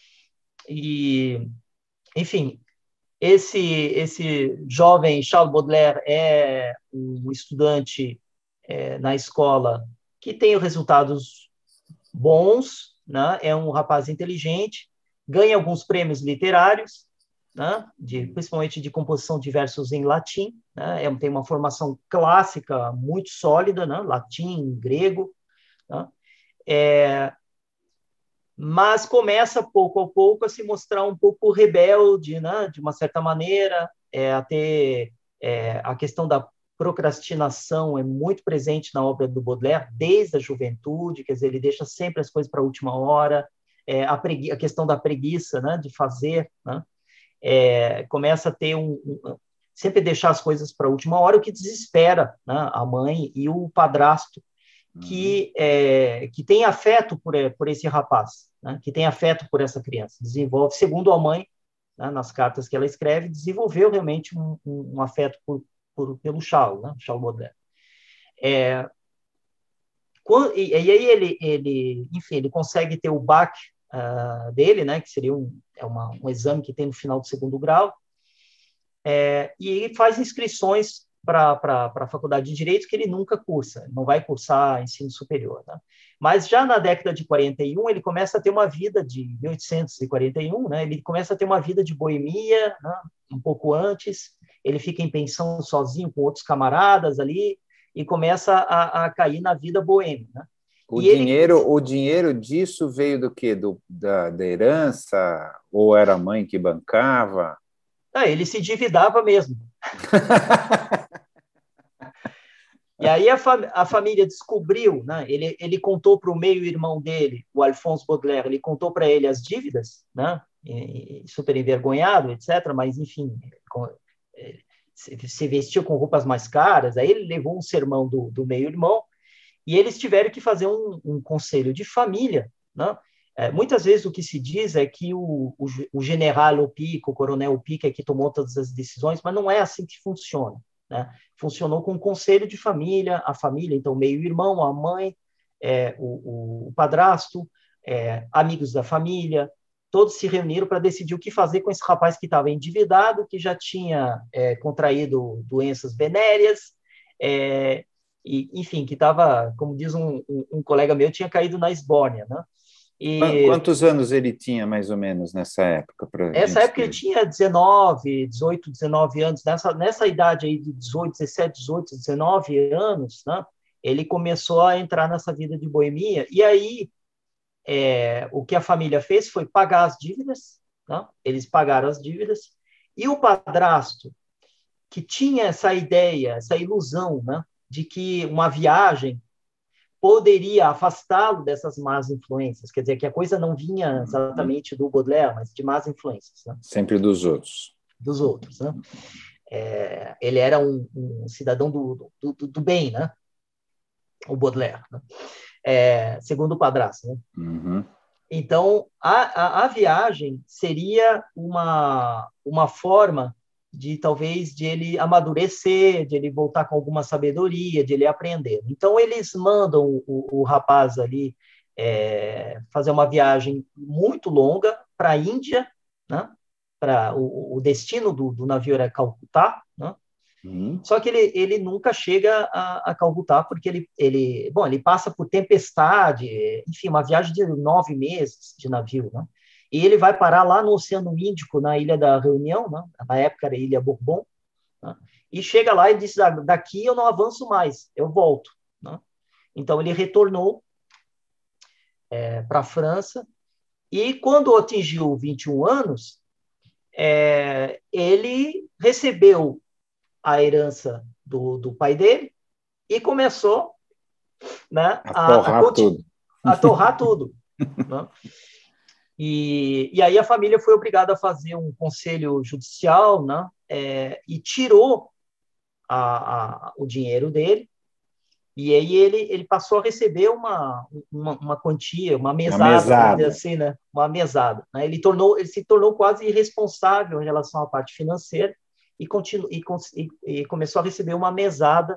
E, enfim, esse, esse jovem Charles Baudelaire é um estudante é, na escola que tem resultados bons, né? É um rapaz inteligente, ganha alguns prêmios literários, né? De, principalmente de composição de versos em latim, né? É, tem uma formação clássica muito sólida, né? Latim, grego, né? É, mas começa pouco a pouco a se mostrar um pouco rebelde, né? De uma certa maneira, é, a ter é, a questão da procrastinação é muito presente na obra do Baudelaire desde a juventude, quer dizer, ele deixa sempre as coisas para a última hora, é, a, pregui- a questão da preguiça, né? De fazer, né? É, começa a ter um, um sempre deixar as coisas para a última hora, o que desespera, né? A mãe e o padrasto, que, é, que tem afeto por, por esse rapaz, né? Que tem afeto por essa criança. Desenvolve, segundo a mãe, né, nas cartas que ela escreve, desenvolveu realmente um, um, um afeto por, por, pelo Charles, né? Charles Baudelaire. É, quando, e, e aí ele, ele, enfim, ele consegue ter o B A C uh, dele, né? Que seria um, é uma, um exame que tem no final do segundo grau, é, e faz inscrições para a Faculdade de Direito, que ele nunca cursa, não vai cursar ensino superior. Né? Mas já na década de quarenta e um, ele começa a ter uma vida de mil oitocentos e quarenta e um, né? Ele começa a ter uma vida de boemia, né? Um pouco antes, ele fica em pensão sozinho com outros camaradas ali, e começa a, a cair na vida boêmia. Né? O e dinheiro, ele... o dinheiro disso veio do quê? Do, da, da herança? Ou era a mãe que bancava? Ah, ele se endividava mesmo. E aí a, fam a família descobriu, né? ele, ele contou para o meio-irmão dele, o Alphonse Baudelaire, ele contou para ele as dívidas, né? E, e super envergonhado, etcétera, mas, enfim, com, se, se vestiu com roupas mais caras, aí ele levou um sermão do, do meio-irmão, e eles tiveram que fazer um, um conselho de família, né? É, muitas vezes o que se diz é que o, o, o general Opic, o coronel Opic é que tomou todas as decisões, mas não é assim que funciona. Né? Funcionou com um conselho de família, a família, então, meio-irmão, a mãe, é, o, o padrasto, é, amigos da família, todos se reuniram para decidir o que fazer com esse rapaz que estava endividado, que já tinha é, contraído doenças venéreas, é, e, enfim, que estava, como diz um, um, um colega meu, tinha caído na esbórnia, né? E quantos anos ele tinha, mais ou menos, nessa época? Essa época ele tinha dezenove, dezoito, dezenove anos. Nessa, nessa idade aí de dezoito, dezessete, dezoito, dezenove anos, né, ele começou a entrar nessa vida de boemia. E aí, é, o que a família fez foi pagar as dívidas, né? Eles pagaram as dívidas. E o padrasto, que tinha essa ideia, essa ilusão, né, de que uma viagem poderia afastá-lo dessas más influências, quer dizer, que a coisa não vinha exatamente do Baudelaire, mas de más influências. Né? Sempre dos outros. Dos outros. Né? É, ele era um, um cidadão do, do, do, do bem, né? O Baudelaire, né? É, segundo o padrasto. Né? Uhum. Então, a, a, a viagem seria uma, uma forma de talvez de ele amadurecer, de ele voltar com alguma sabedoria, de ele aprender. Então, eles mandam o, o rapaz ali é, fazer uma viagem muito longa para a Índia, né? Para o, o destino do, do navio era Calcutá, né? Uhum. Só que ele, ele nunca chega a, a Calcutá, porque ele, ele, bom, ele passa por tempestade, enfim, uma viagem de nove meses de navio, né? E ele vai parar lá no Oceano Índico, na Ilha da Reunião, né? Na época era Ilha Bourbon, né? E chega lá e diz, daqui eu não avanço mais, eu volto. Né? Então, ele retornou é, para a França, e quando atingiu vinte e um anos, é, ele recebeu a herança do, do pai dele, e começou, né, a, a, torrar a, tudo. a torrar tudo. Né? E, e aí a família foi obrigada a fazer um conselho judicial, né, é, e tirou a, a, o dinheiro dele, e aí ele, ele passou a receber uma, uma, uma quantia, uma mesada, mesada, vamos dizer assim, né? Uma mesada. Né? Ele, tornou, ele se tornou quase irresponsável em relação à parte financeira e, continu, e, e, e começou a receber uma mesada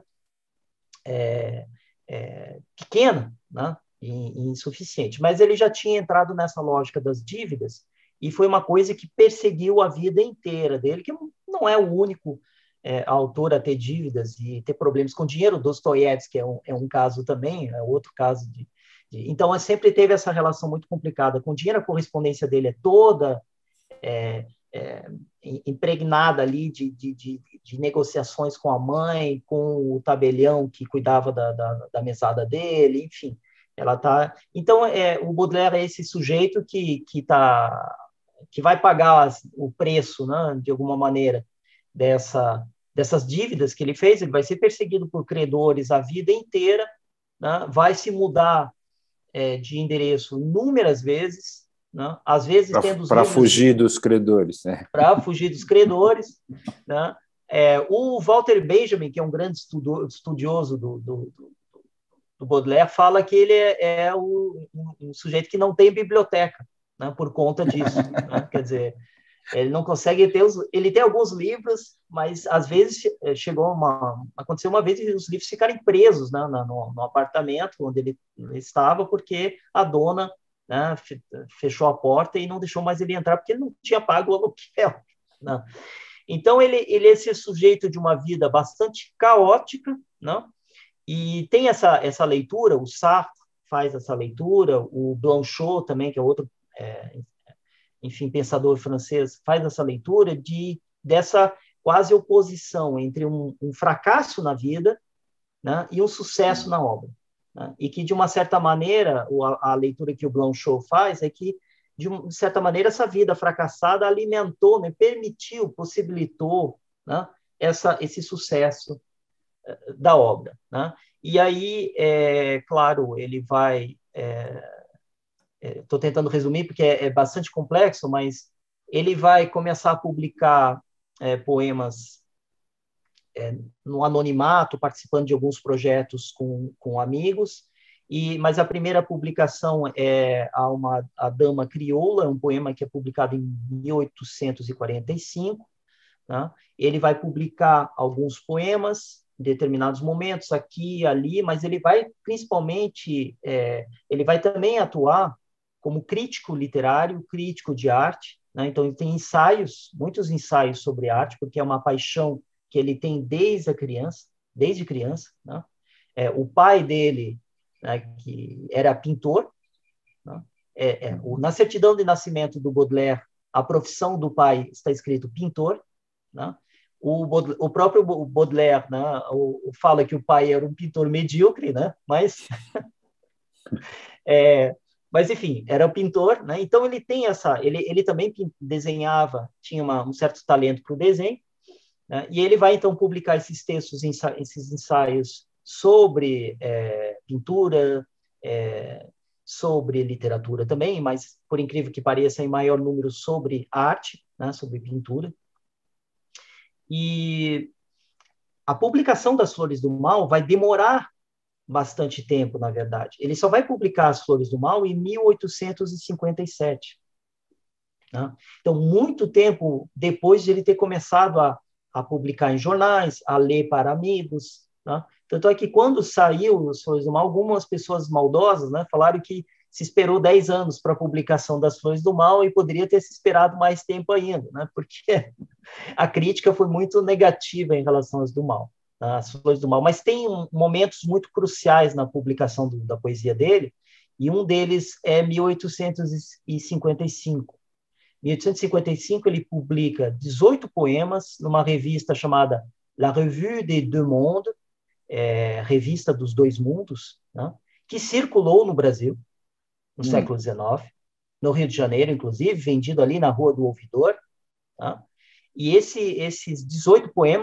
é, é, pequena, né? E, e insuficiente. Mas ele já tinha entrado nessa lógica das dívidas e foi uma coisa que perseguiu a vida inteira dele, que não é o único É, autor a ter dívidas e ter problemas com dinheiro. Dostoiévski é um, é um caso também, é outro caso de, de... Então, ele sempre teve essa relação muito complicada com o dinheiro, a correspondência dele é toda é, é, impregnada ali de, de, de, de negociações com a mãe, com o tabelião que cuidava da, da, da mesada dele, enfim. Ela tá... Então, é, o Baudelaire é esse sujeito que, que, tá, que vai pagar o preço, né, de alguma maneira, dessa, dessas dívidas que ele fez. Ele vai ser perseguido por credores a vida inteira, né? Vai se mudar é, de endereço inúmeras vezes, né? Às vezes tendo os para livros... fugir dos credores. Né? Para fugir dos credores. Né? É, o Walter Benjamin, que é um grande estudo, estudioso do, do, do Baudelaire, fala que ele é, é o, um, um sujeito que não tem biblioteca, né? Por conta disso. Né? Quer dizer... Ele não consegue ter os... Ele tem alguns livros, mas às vezes chegou uma... Aconteceu uma vez os livros ficarem presos, né, no, no apartamento onde ele estava, porque a dona, né, fechou a porta e não deixou mais ele entrar, porque ele não tinha pago o aluguel. Né? Então, ele, ele é esse sujeito de uma vida bastante caótica, né? E tem essa, essa leitura, o Sartre faz essa leitura, o Blanchot também, que é outro... É, enfim, pensador francês, faz essa leitura de, dessa quase oposição entre um, um fracasso na vida, né, e um sucesso na obra. Né? E que, de uma certa maneira, a, a leitura que o Blanchot faz é que, de, uma, de certa maneira, essa vida fracassada alimentou, né, permitiu, possibilitou, né, essa, esse sucesso uh, da obra. Né? E aí, é, claro, ele vai... É, estou tentando resumir porque é, é bastante complexo, mas ele vai começar a publicar é, poemas é, no anonimato, participando de alguns projetos com, com amigos, e, mas a primeira publicação é a, uma, a Dama Crioula, um poema que é publicado em mil oitocentos e quarenta e cinco. Né? Ele vai publicar alguns poemas em determinados momentos, aqui e ali, mas ele vai principalmente, é, ele vai também atuar como crítico literário, crítico de arte, né? Então ele tem ensaios, muitos ensaios sobre arte, porque é uma paixão que ele tem desde a criança, desde criança, né? É, o pai dele, né, que era pintor, né? É, é, o, na certidão de nascimento do Baudelaire, a profissão do pai está escrito pintor, né? O, Baudelaire, o próprio Baudelaire, né, o, fala que o pai era um pintor medíocre, né? Mas é, mas, enfim, era pintor, né? Então ele tem essa... Ele, ele também desenhava, tinha uma, um certo talento para o desenho, né? E ele vai, então, publicar esses textos, esses ensaios sobre é, pintura, é, sobre literatura também, mas, por incrível que pareça, em maior número sobre arte, né? Sobre pintura. E a publicação das Flores do Mal vai demorar bastante tempo, na verdade. Ele só vai publicar As Flores do Mal em mil oitocentos e cinquenta e sete. Né? Então, muito tempo depois de ele ter começado a, a publicar em jornais, a ler para amigos. Né? Tanto é que, quando saiu As Flores do Mal, algumas pessoas maldosas, né, falaram que se esperou dez anos para a publicação das Flores do Mal e poderia ter se esperado mais tempo ainda, né? Porque a crítica foi muito negativa em relação às do Mal. As Flores do Mal, mas tem um, momentos muito cruciais na publicação do, da poesia dele, e um deles é mil oitocentos e cinquenta e cinco. Em mil oitocentos e cinquenta e cinco, ele publica dezoito poemas numa revista chamada La Revue des Deux Mondes, é, Revista dos Dois Mundos, né, que circulou no Brasil no hum. século dezenove, no Rio de Janeiro, inclusive, vendido ali na Rua do Ouvidor. Né? E esse, esses dezoito poemas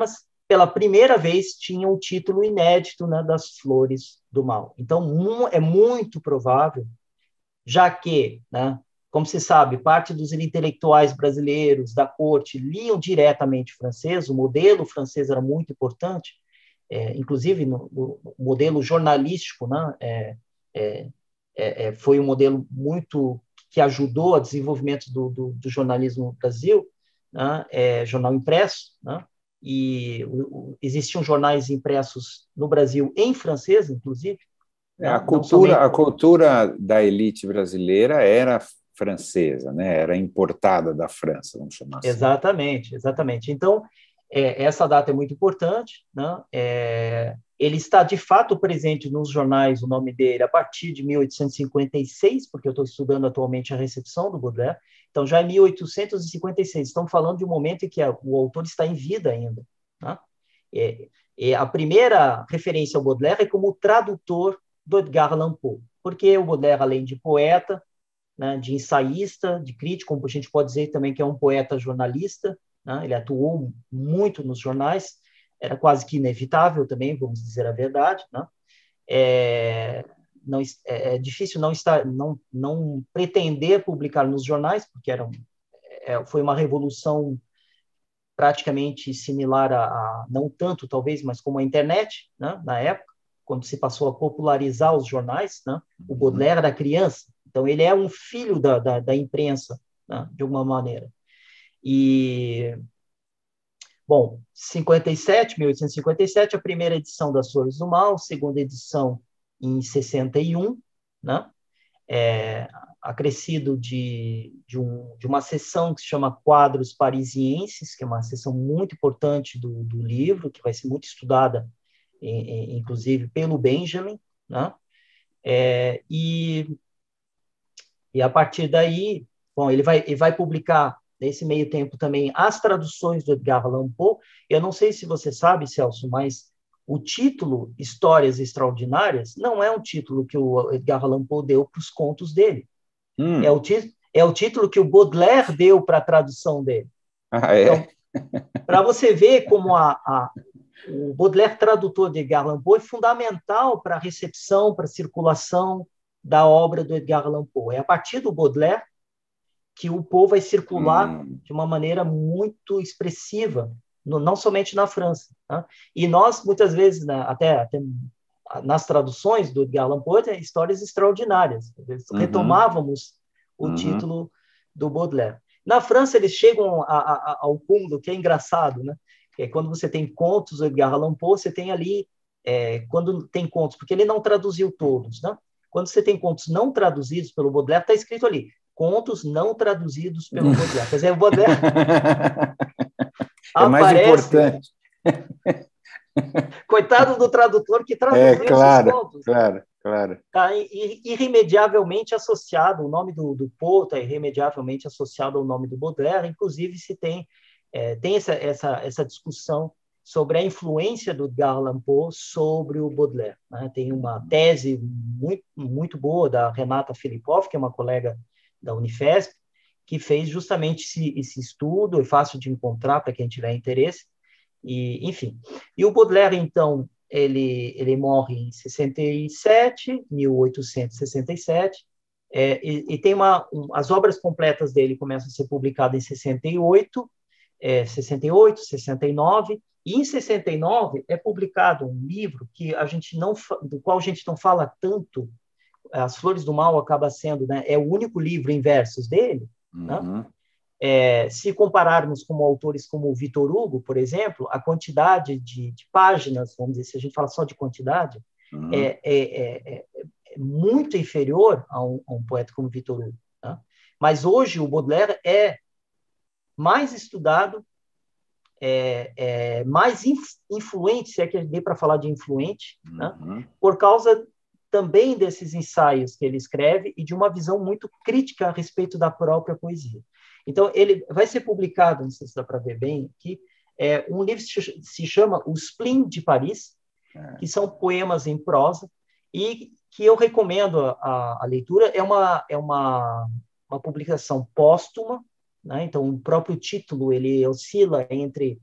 pela primeira vez, tinha o título inédito, né, das Flores do Mal. Então, um, é muito provável, já que, né, como se sabe, parte dos intelectuais brasileiros da corte liam diretamente francês, o modelo francês era muito importante, é, inclusive no, no modelo jornalístico, né, é, é, é, foi um modelo muito que ajudou ao desenvolvimento do, do, do jornalismo no Brasil, né, é, jornal impresso, né, e o, o, existiam jornais impressos no Brasil em francês, inclusive. É, a Né, cultura, somente... a cultura da elite brasileira era francesa, né? Era importada da França, vamos chamar assim. Exatamente, exatamente. Então, é, essa data é muito importante, né? É, ele está, de fato, presente nos jornais, o nome dele, a partir de mil oitocentos e cinquenta e seis, porque eu estou estudando atualmente a recepção do Baudelaire, então já é mil oitocentos e cinquenta e seis, estamos falando de um momento em que a, o autor está em vida ainda. Né? É, é, a primeira referência ao Baudelaire é como tradutor do Edgar Allan Poe, porque o Baudelaire, além de poeta, né, de ensaísta, de crítico, como a gente pode dizer também que é um poeta jornalista, né, ele atuou muito nos jornais, era quase que inevitável também, vamos dizer a verdade, né, é, não, é, é difícil não, estar, não, não pretender publicar nos jornais, porque era um, é, foi uma revolução praticamente similar a, a, não tanto talvez, mas como a internet, né, na época, quando se passou a popularizar os jornais, né, o Baudelaire era criança, então, ele é um filho da, da, da imprensa, né, de alguma maneira. E, bom, cinquenta e sete, mil oitocentos e cinquenta e sete, a primeira edição das Flores do Mal, segunda edição em sessenta e um, né, é, acrescido de, de, um, de uma seção que se chama Quadros Parisienses, que é uma seção muito importante do, do livro, que vai ser muito estudada, inclusive, pelo Benjamin, né, é, e E a partir daí, bom, ele vai, ele vai publicar nesse meio tempo também as traduções do Edgar Allan Poe. Eu não sei se você sabe, Celso, mas o título Histórias Extraordinárias não é um título que o Edgar Allan Poe deu para os contos dele. Hum. É, o é o título que o Baudelaire deu para a tradução dele. Ah, é? Então, para você ver como a, a, o Baudelaire tradutor de Edgar Allan Poe é fundamental para a recepção, para a circulação da obra do Edgar Allan Poe. É a partir do Baudelaire que o Poe vai circular hum. de uma maneira muito expressiva, no, não somente na França. Né? E nós, muitas vezes, né, até, até nas traduções do Edgar Allan Poe, tem histórias extraordinárias. Uhum. Retomávamos o uhum. título do Baudelaire. Na França, eles chegam a, a, ao cúmulo, que é engraçado, né? É quando você tem contos do Edgar Allan Poe, você tem ali, é, quando tem contos, porque ele não traduziu todos, né? Quando você tem contos não traduzidos pelo Baudelaire, está escrito ali, contos não traduzidos pelo Baudelaire. Quer dizer, o Baudelaire é mais importante. Coitado do tradutor que traduziu é, claro, esses contos. Claro, claro. Está irremediavelmente associado, o nome do, do Poe está irremediavelmente associado ao nome do Baudelaire, inclusive se tem, é, tem essa, essa, essa discussão sobre a influência do Edgar Allan Poe sobre o Baudelaire. Né? Tem uma tese muito, muito boa da Renata Filipoff, que é uma colega da Unifesp, que fez justamente esse, esse estudo, é fácil de encontrar para quem tiver interesse, e, enfim. E o Baudelaire, então, ele, ele morre em sessenta e sete, mil oitocentos e sessenta e sete, é, e, e tem uma, um, as obras completas dele começam a ser publicadas em sessenta e oito, é, sessenta e oito, sessenta e nove, e em sessenta e nove é publicado um livro que a gente não, do qual a gente não fala tanto. As Flores do Mal acaba sendo, né, é o único livro em versos dele. Uhum. Né? É, se compararmos com autores como o Victor Hugo, por exemplo, a quantidade de, de páginas, vamos dizer, se a gente fala só de quantidade, uhum. é, é, é, é muito inferior a um, a um poeta como Victor Hugo. Né? Mas hoje o Baudelaire é mais estudado, é, é mais inf, influente, se é que dê para falar de influente, uhum. né? Por causa também desses ensaios que ele escreve e de uma visão muito crítica a respeito da própria poesia. Então, ele vai ser publicado, não sei se dá para ver bem aqui, é, um livro que se chama O Spleen de Paris, que são poemas em prosa, e que eu recomendo a, a leitura. É uma, é uma, uma publicação póstuma, né? Então, o próprio título ele oscila entre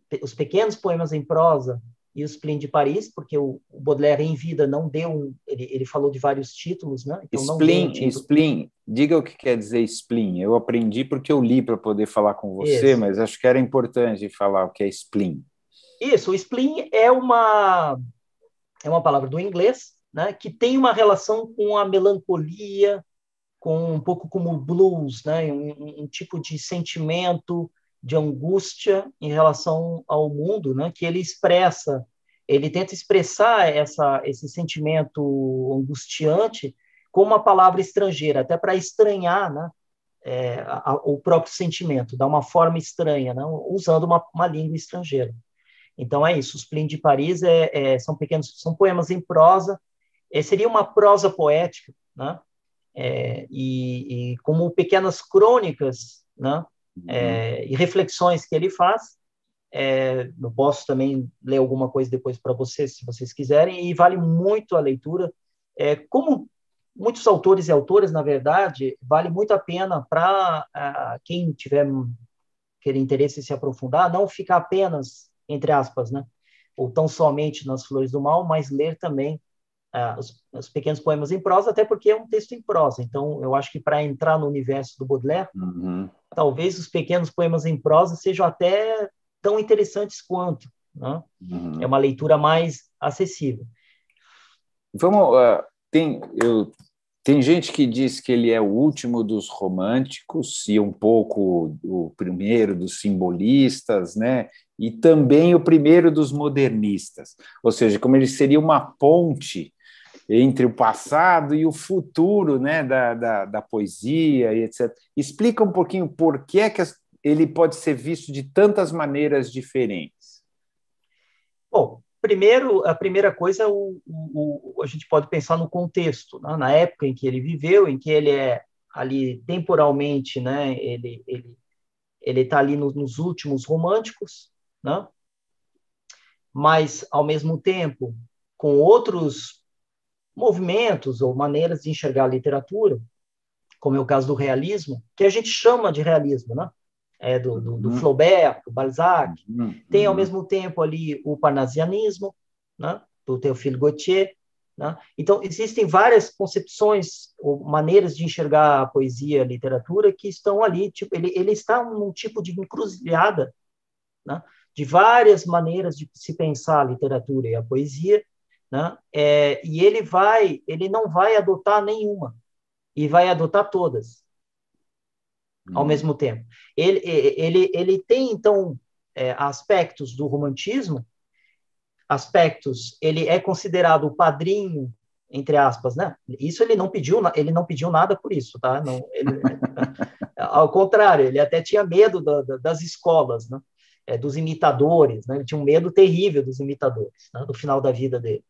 os pequenos poemas em prosa e o Spleen de Paris, porque o, o Baudelaire, em vida, não deu um... Ele, ele falou de vários títulos, né? Então, não deu um Spleen, título. spleen, diga o que quer dizer spleen. Eu aprendi porque eu li para poder falar com você, Isso. mas acho que era importante falar o que é spleen. Isso, o spleen é uma, é uma palavra do inglês, né, que tem uma relação com a melancolia, com um pouco como o blues, né, um, um tipo de sentimento de angústia em relação ao mundo, né, que ele expressa, ele tenta expressar essa, esse sentimento angustiante com uma palavra estrangeira, até para estranhar, né, é, a, a, o próprio sentimento, dar uma forma estranha, né, usando uma, uma língua estrangeira. Então é isso, os Spleen de Paris é, é, são pequenos, são poemas em prosa, é, seria uma prosa poética, né? É, e, e como pequenas crônicas, né? É, e reflexões que ele faz. É, eu posso também ler alguma coisa depois para vocês, se vocês quiserem, e vale muito a leitura. É, como muitos autores e autoras, na verdade, vale muito a pena para quem tiver querer interesse em se aprofundar, não ficar apenas entre aspas, né? Ou tão somente nas Flores do Mal, mas ler também ah, os, os pequenos poemas em prosa, até porque é um texto em prosa. Então, eu acho que para entrar no universo do Baudelaire, uhum. talvez os pequenos poemas em prosa sejam até tão interessantes quanto, né? Uhum. É uma leitura mais acessível. Vamos, uh, tem, eu, tem gente que diz que ele é o último dos românticos e um pouco o primeiro dos simbolistas, né? E também o primeiro dos modernistas, ou seja, como ele seria uma ponte entre o passado e o futuro, né, da, da, da poesia e etcétera. Explica um pouquinho por que é que ele pode ser visto de tantas maneiras diferentes. Bom, primeiro, a primeira coisa, o, o, a gente pode pensar no contexto, né? Na época em que ele viveu, em que ele é ali temporalmente, né, ele ele ele está ali no, nos últimos românticos, né? Mas, ao mesmo tempo, com outros movimentos ou maneiras de enxergar a literatura, como é o caso do realismo, que a gente chama de realismo, né? É do, do, do Flaubert, do Balzac. Uhum. Tem, ao mesmo tempo, ali o parnasianismo, né? Do Théophile Gautier. Né? Então, existem várias concepções ou maneiras de enxergar a poesia e a literatura que estão ali. Tipo, ele, ele está num tipo de encruzilhada, né? De várias maneiras de se pensar a literatura e a poesia, né? É, e ele vai, ele não vai adotar nenhuma, e vai adotar todas ao mesmo tempo. Ele, ele, ele tem, então, é, aspectos do romantismo, aspectos, ele é considerado o padrinho, entre aspas, né? Isso ele não pediu, ele não pediu nada por isso, tá? Não, ele, ao contrário, ele até tinha medo da, da, das escolas, né? É, dos imitadores, né? Ele tinha um medo terrível dos imitadores, né? Do final da vida dele.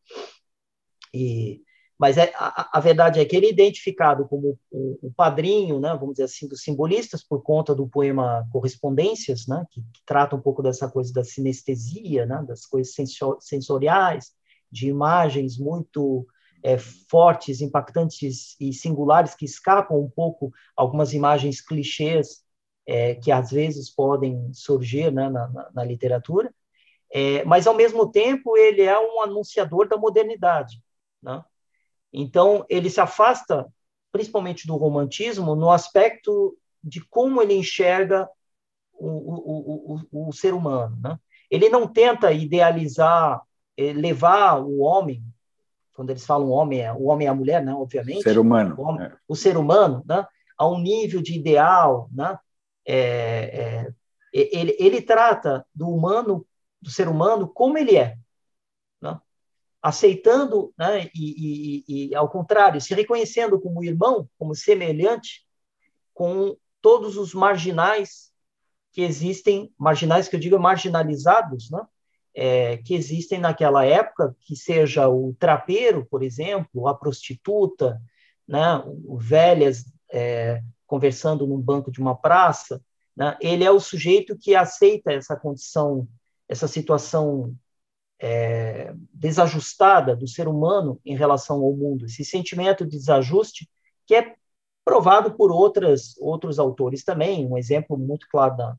E, mas é, a, a verdade é que ele é identificado como o, o padrinho, né, vamos dizer assim, dos simbolistas, por conta do poema Correspondências, né, que, que trata um pouco dessa coisa da sinestesia, né, das coisas sensoriais, de imagens muito é, fortes, impactantes e singulares, que escapam um pouco algumas imagens clichês é, que às vezes podem surgir, né, na, na, na literatura, é, mas, ao mesmo tempo, ele é um anunciador da modernidade, né? Então, ele se afasta, principalmente do romantismo, no aspecto de como ele enxerga o, o, o, o ser humano, né? Ele não tenta idealizar, levar o homem, quando eles falam homem, o homem é a mulher, né? Obviamente, ser humano, o, homem, é. o ser humano, né? A um nível de ideal, né? É, é, ele, ele trata do humano, do ser humano, como ele é, né? Aceitando, né, e, e, e, ao contrário, se reconhecendo como irmão, como semelhante, com todos os marginais que existem, marginais que eu digo marginalizados, né, é, que existem naquela época, que seja o trapeiro, por exemplo, a prostituta, né, o velhas é, conversando num banco de uma praça, né, ele é o sujeito que aceita essa condição, essa situação É, desajustada do ser humano em relação ao mundo, esse sentimento de desajuste que é provado por outras, outros autores também. Um exemplo muito claro da,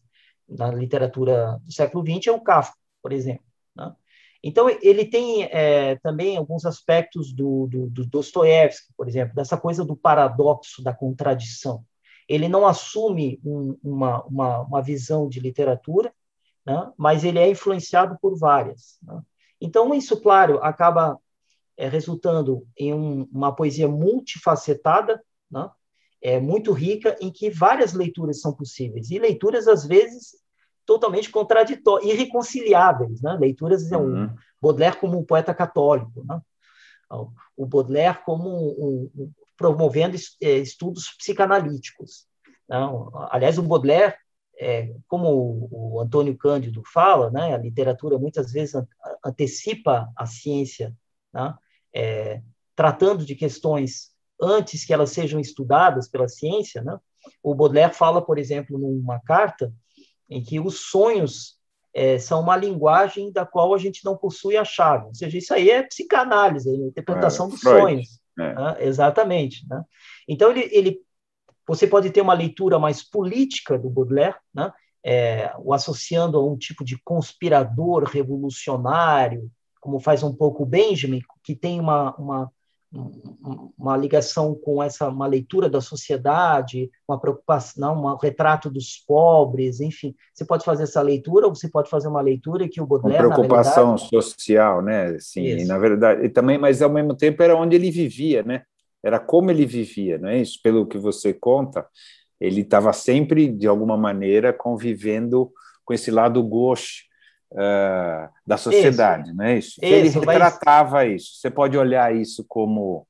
na literatura do século vinte é o Kafka, por exemplo, né? Então, ele tem é, também alguns aspectos do, do, do Dostoiévski, por exemplo, dessa coisa do paradoxo, da contradição. Ele não assume um, uma, uma, uma visão de literatura, né? Mas ele é influenciado por várias, né? Então, isso, claro, acaba é, resultando em um, uma poesia multifacetada, né? É, muito rica, em que várias leituras são possíveis, e leituras, às vezes, totalmente contraditórias, irreconciliáveis, né? Leituras, é um Uhum. Baudelaire como um poeta católico, né? O Baudelaire como um, um, promovendo estudos psicanalíticos. Não? Aliás, o Baudelaire, é, como o Antônio Cândido fala, né? A literatura muitas vezes antecipa a ciência, né? É, tratando de questões antes que elas sejam estudadas pela ciência, né? O Baudelaire fala, por exemplo, numa carta, em que os sonhos é, são uma linguagem da qual a gente não possui a chave. Ou seja, isso aí é psicanálise, é a interpretação É, dos Freud. sonhos. É. Né? Exatamente. Né? Então, ele, ele, você pode ter uma leitura mais política do Baudelaire, né? É, o associando a um tipo de conspirador revolucionário, como faz um pouco o Benjamin, que tem uma, uma uma ligação com essa uma leitura da sociedade, uma preocupação, um retrato dos pobres, enfim. Você pode fazer essa leitura ou você pode fazer uma leitura que o Com Baudelaire, na preocupação realidade... social, né? Sim, e Isso. na verdade, e também, mas ao mesmo tempo era onde ele vivia, né? Era como ele vivia, não é isso? Pelo que você conta, ele estava sempre, de alguma maneira, convivendo com esse lado gauche uh, da sociedade, isso. Não é isso? Então, ele isso, retratava vai... isso. Você pode olhar isso como,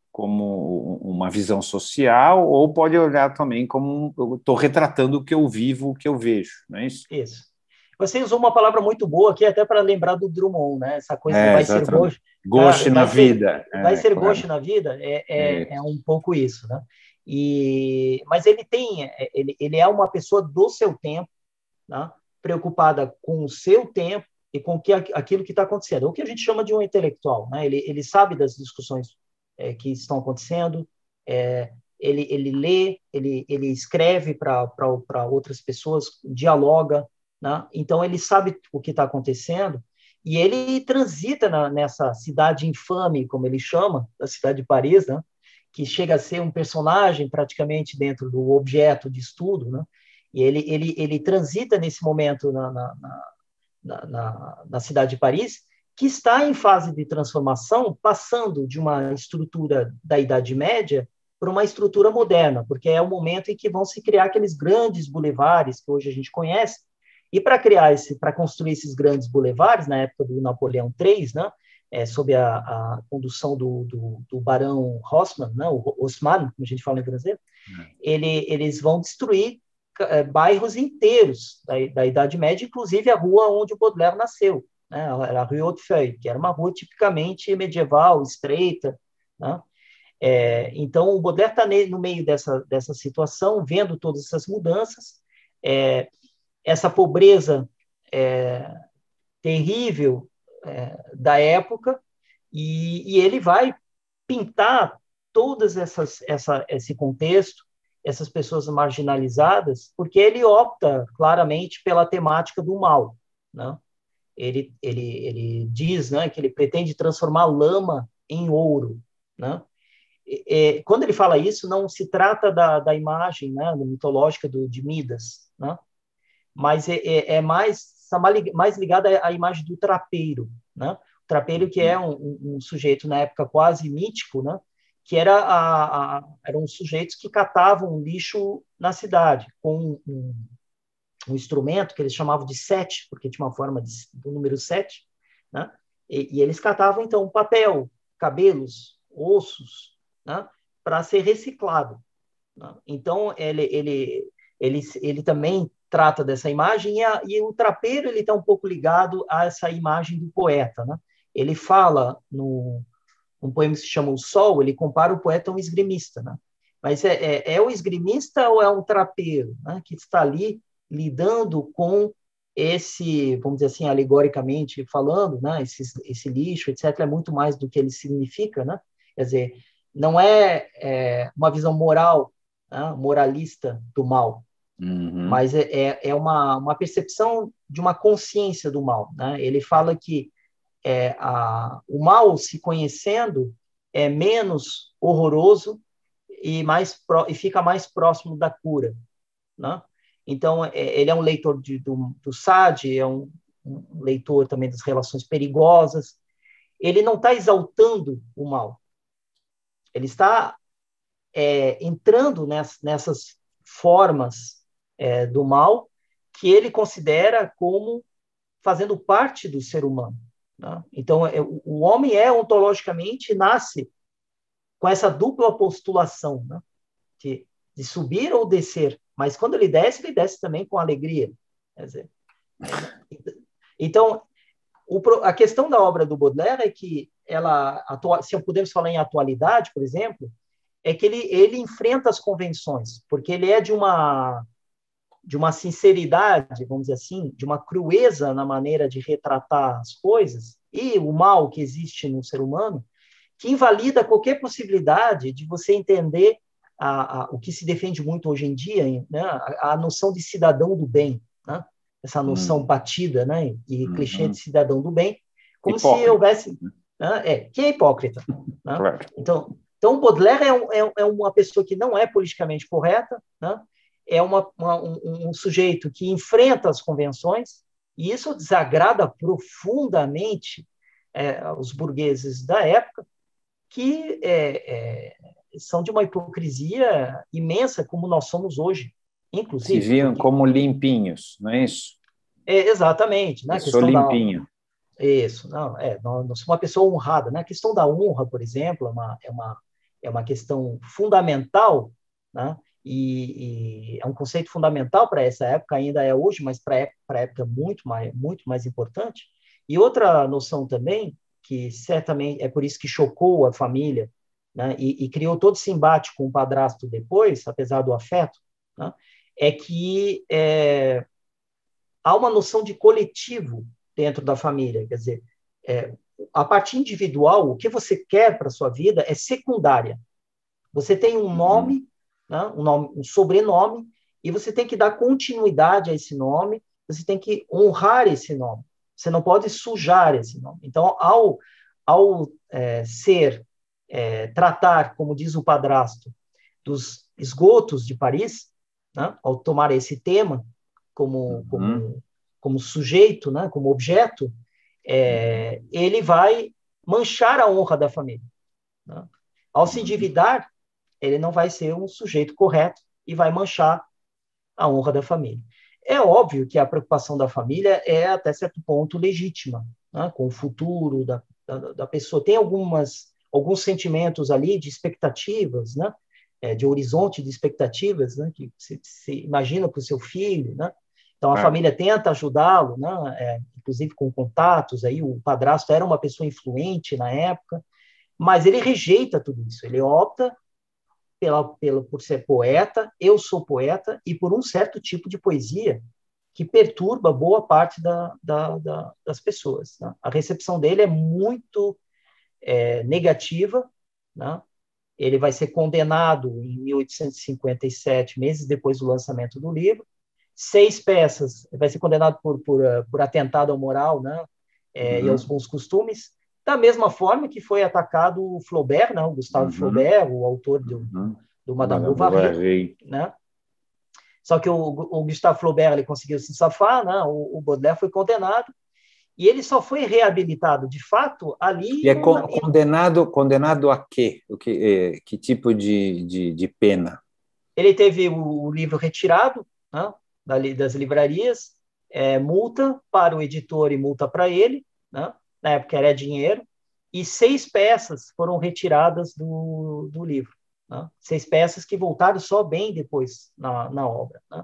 como uma visão social, ou pode olhar também como eu estou retratando o que eu vivo, o que eu vejo, não é isso? Isso. Você usou uma palavra muito boa aqui, até para lembrar do Drummond, né? Essa coisa é, do vai ser gauche. Gauche na vai ser, vida. Vai É, ser claro. gauche na vida é, é, é um pouco isso, né? E, mas ele tem, ele, ele é uma pessoa do seu tempo, né? Preocupada com o seu tempo e com que, aquilo que está acontecendo. O que a gente chama de um intelectual, né? Ele, ele sabe das discussões é, que estão acontecendo, é, ele, ele lê, ele, ele escreve para outras pessoas, dialoga, né? Então, ele sabe o que está acontecendo e ele transita na, nessa cidade infame, como ele chama, a cidade de Paris, né? Que chega a ser um personagem praticamente dentro do objeto de estudo, né? E ele, ele, ele transita nesse momento na, na, na, na, na cidade de Paris, que está em fase de transformação, passando de uma estrutura da Idade Média para uma estrutura moderna, porque é o momento em que vão se criar aqueles grandes bulevares que hoje a gente conhece. E para criar esse, para construir esses grandes bulevares, na época do Napoleão terceiro, né, é, sob a, a condução do, do, do barão Haussmann, né, o Haussmann, como a gente fala em francês, ele, eles vão destruir é, bairros inteiros da, da Idade Média, inclusive a rua onde o Baudelaire nasceu, né, a Rue Hautefeuille, que era uma rua tipicamente medieval, estreita, né? É, então, o Baudelaire está no meio dessa, dessa situação, vendo todas essas mudanças, é, essa pobreza é, terrível é, da época, e, e ele vai pintar todas essas essa, esse contexto, essas pessoas marginalizadas, porque ele opta claramente pela temática do mal, né? Ele, ele, ele diz, né, que ele pretende transformar lama em ouro, né? É, quando ele fala isso, não se trata da, da imagem, né, mitológica do, de Midas, né? Mas é, é, é mais, mais ligada à imagem do trapeiro, né? O trapeiro que é um, um, um sujeito, na época, quase mítico, né? Que era a, a, eram sujeitos que catavam lixo na cidade, com um, um instrumento que eles chamavam de sete, porque tinha uma forma de, do número sete, né? E, e eles catavam, então, papel, cabelos, ossos, né, para ser reciclado, né? Então, ele, ele, ele, ele também trata dessa imagem, e, a, e o trapeiro ele está um pouco ligado a essa imagem do poeta, né? Ele fala, no um poema que se chama O Sol, ele compara o poeta a um esgrimista, né? Mas é, é, é o esgrimista ou é um trapeiro, né, que está ali lidando com esse, vamos dizer assim, alegoricamente falando, né, esse, esse lixo, etcétera, é muito mais do que ele significa, né? Quer dizer, não é, é uma visão moral, né, moralista do mal, Uhum. Mas é, é é uma, uma percepção de uma consciência do mal, né? Ele fala que é, a, o mal, se conhecendo, é menos horroroso e, mais pro, e fica mais próximo da cura, né? Então, é, ele é um leitor de, do, do Sade, é um, um leitor também das relações perigosas. Ele não está exaltando o mal, ele está é, entrando ness, nessas formas é, do mal que ele considera como fazendo parte do ser humano, né? Então, é, o homem é ontologicamente, nasce com essa dupla postulação, né? de, de subir ou descer, mas quando ele desce, ele desce também com alegria. Quer dizer, então, o, a questão da obra do Baudelaire é que ela, se podemos falar em atualidade, por exemplo, é que ele, ele enfrenta as convenções, porque ele é de uma, de uma sinceridade, vamos dizer assim, de uma crueza na maneira de retratar as coisas e o mal que existe no ser humano, que invalida qualquer possibilidade de você entender a, a, o que se defende muito hoje em dia, né? a, a noção de cidadão do bem, né? Essa noção Uhum. batida, né? E Uhum. clichê de cidadão do bem, como Hipócrita. se houvesse... Né? É, que é hipócrita. Né? Claro. Então, então, Baudelaire é, um, é, é uma pessoa que não é politicamente correta, né? É uma, uma, um, um sujeito que enfrenta as convenções, e isso desagrada profundamente é, os burgueses da época, que é, é, são de uma hipocrisia imensa, como nós somos hoje, inclusive. Se viam porque... como limpinhos, não é isso? É, exatamente. Né? Eu A sou questão da... limpinho. Isso, não, é, nós somos uma pessoa honrada. Né? A questão da honra, por exemplo, é uma, é uma, é uma questão fundamental, né? E, e é um conceito fundamental para essa época, ainda é hoje, mas para a época muito mais, muito mais importante. E outra noção também, que certamente é por isso que chocou a família, né? e, e criou todo esse embate com o padrasto depois, apesar do afeto, né? É que é, há uma noção de coletivo dentro da família, quer dizer, é, a parte individual, o que você quer para a sua vida é secundária. Você tem um nome, né, um nome, um sobrenome, e você tem que dar continuidade a esse nome, você tem que honrar esse nome. Você não pode sujar esse nome. Então, ao, ao é, ser, é, tratar, como diz o padrasto, dos esgotos de Paris, né, ao tomar esse tema como, Uhum. como, como sujeito, né, como objeto, é, ele vai manchar a honra da família. Né? Ao se endividar, ele não vai ser um sujeito correto e vai manchar a honra da família. É óbvio que a preocupação da família é, até certo ponto, legítima, né? Com o futuro da, da, da pessoa. Tem algumas, alguns sentimentos ali de expectativas, né? É, de horizonte de expectativas, né? Que se, se imagina para o seu filho, né? Então, a É. família tenta ajudá-lo, né? É, inclusive com contatos. Aí, o padrasto era uma pessoa influente na época, mas ele rejeita tudo isso. Ele opta Pela, pela, por ser poeta, eu sou poeta, e por um certo tipo de poesia que perturba boa parte da, da, da, das pessoas. Né? A recepção dele é muito é, negativa, né? Ele vai ser condenado em mil oitocentos e cinquenta e sete, meses depois do lançamento do livro, seis peças, vai ser condenado por, por, por atentado à moral, né? É, uhum. E aos bons costumes, da mesma forma que foi atacado o Flaubert, né? O Gustave uhum. Flaubert, o autor do, uhum. do Madame, Madame Bovary, Bovary, né? Só que o, o Gustave Flaubert ele conseguiu se safar, né? O, o Baudelaire foi condenado e ele só foi reabilitado, de fato, ali... E é con condenado, condenado a quê? O que, que tipo de, de, de pena? Ele teve o, o livro retirado, né? das livrarias, é, multa para o editor e multa para ele, né? Na época era dinheiro, e seis peças foram retiradas do, do livro. Né? Seis peças que voltaram só bem depois na, na obra. Né?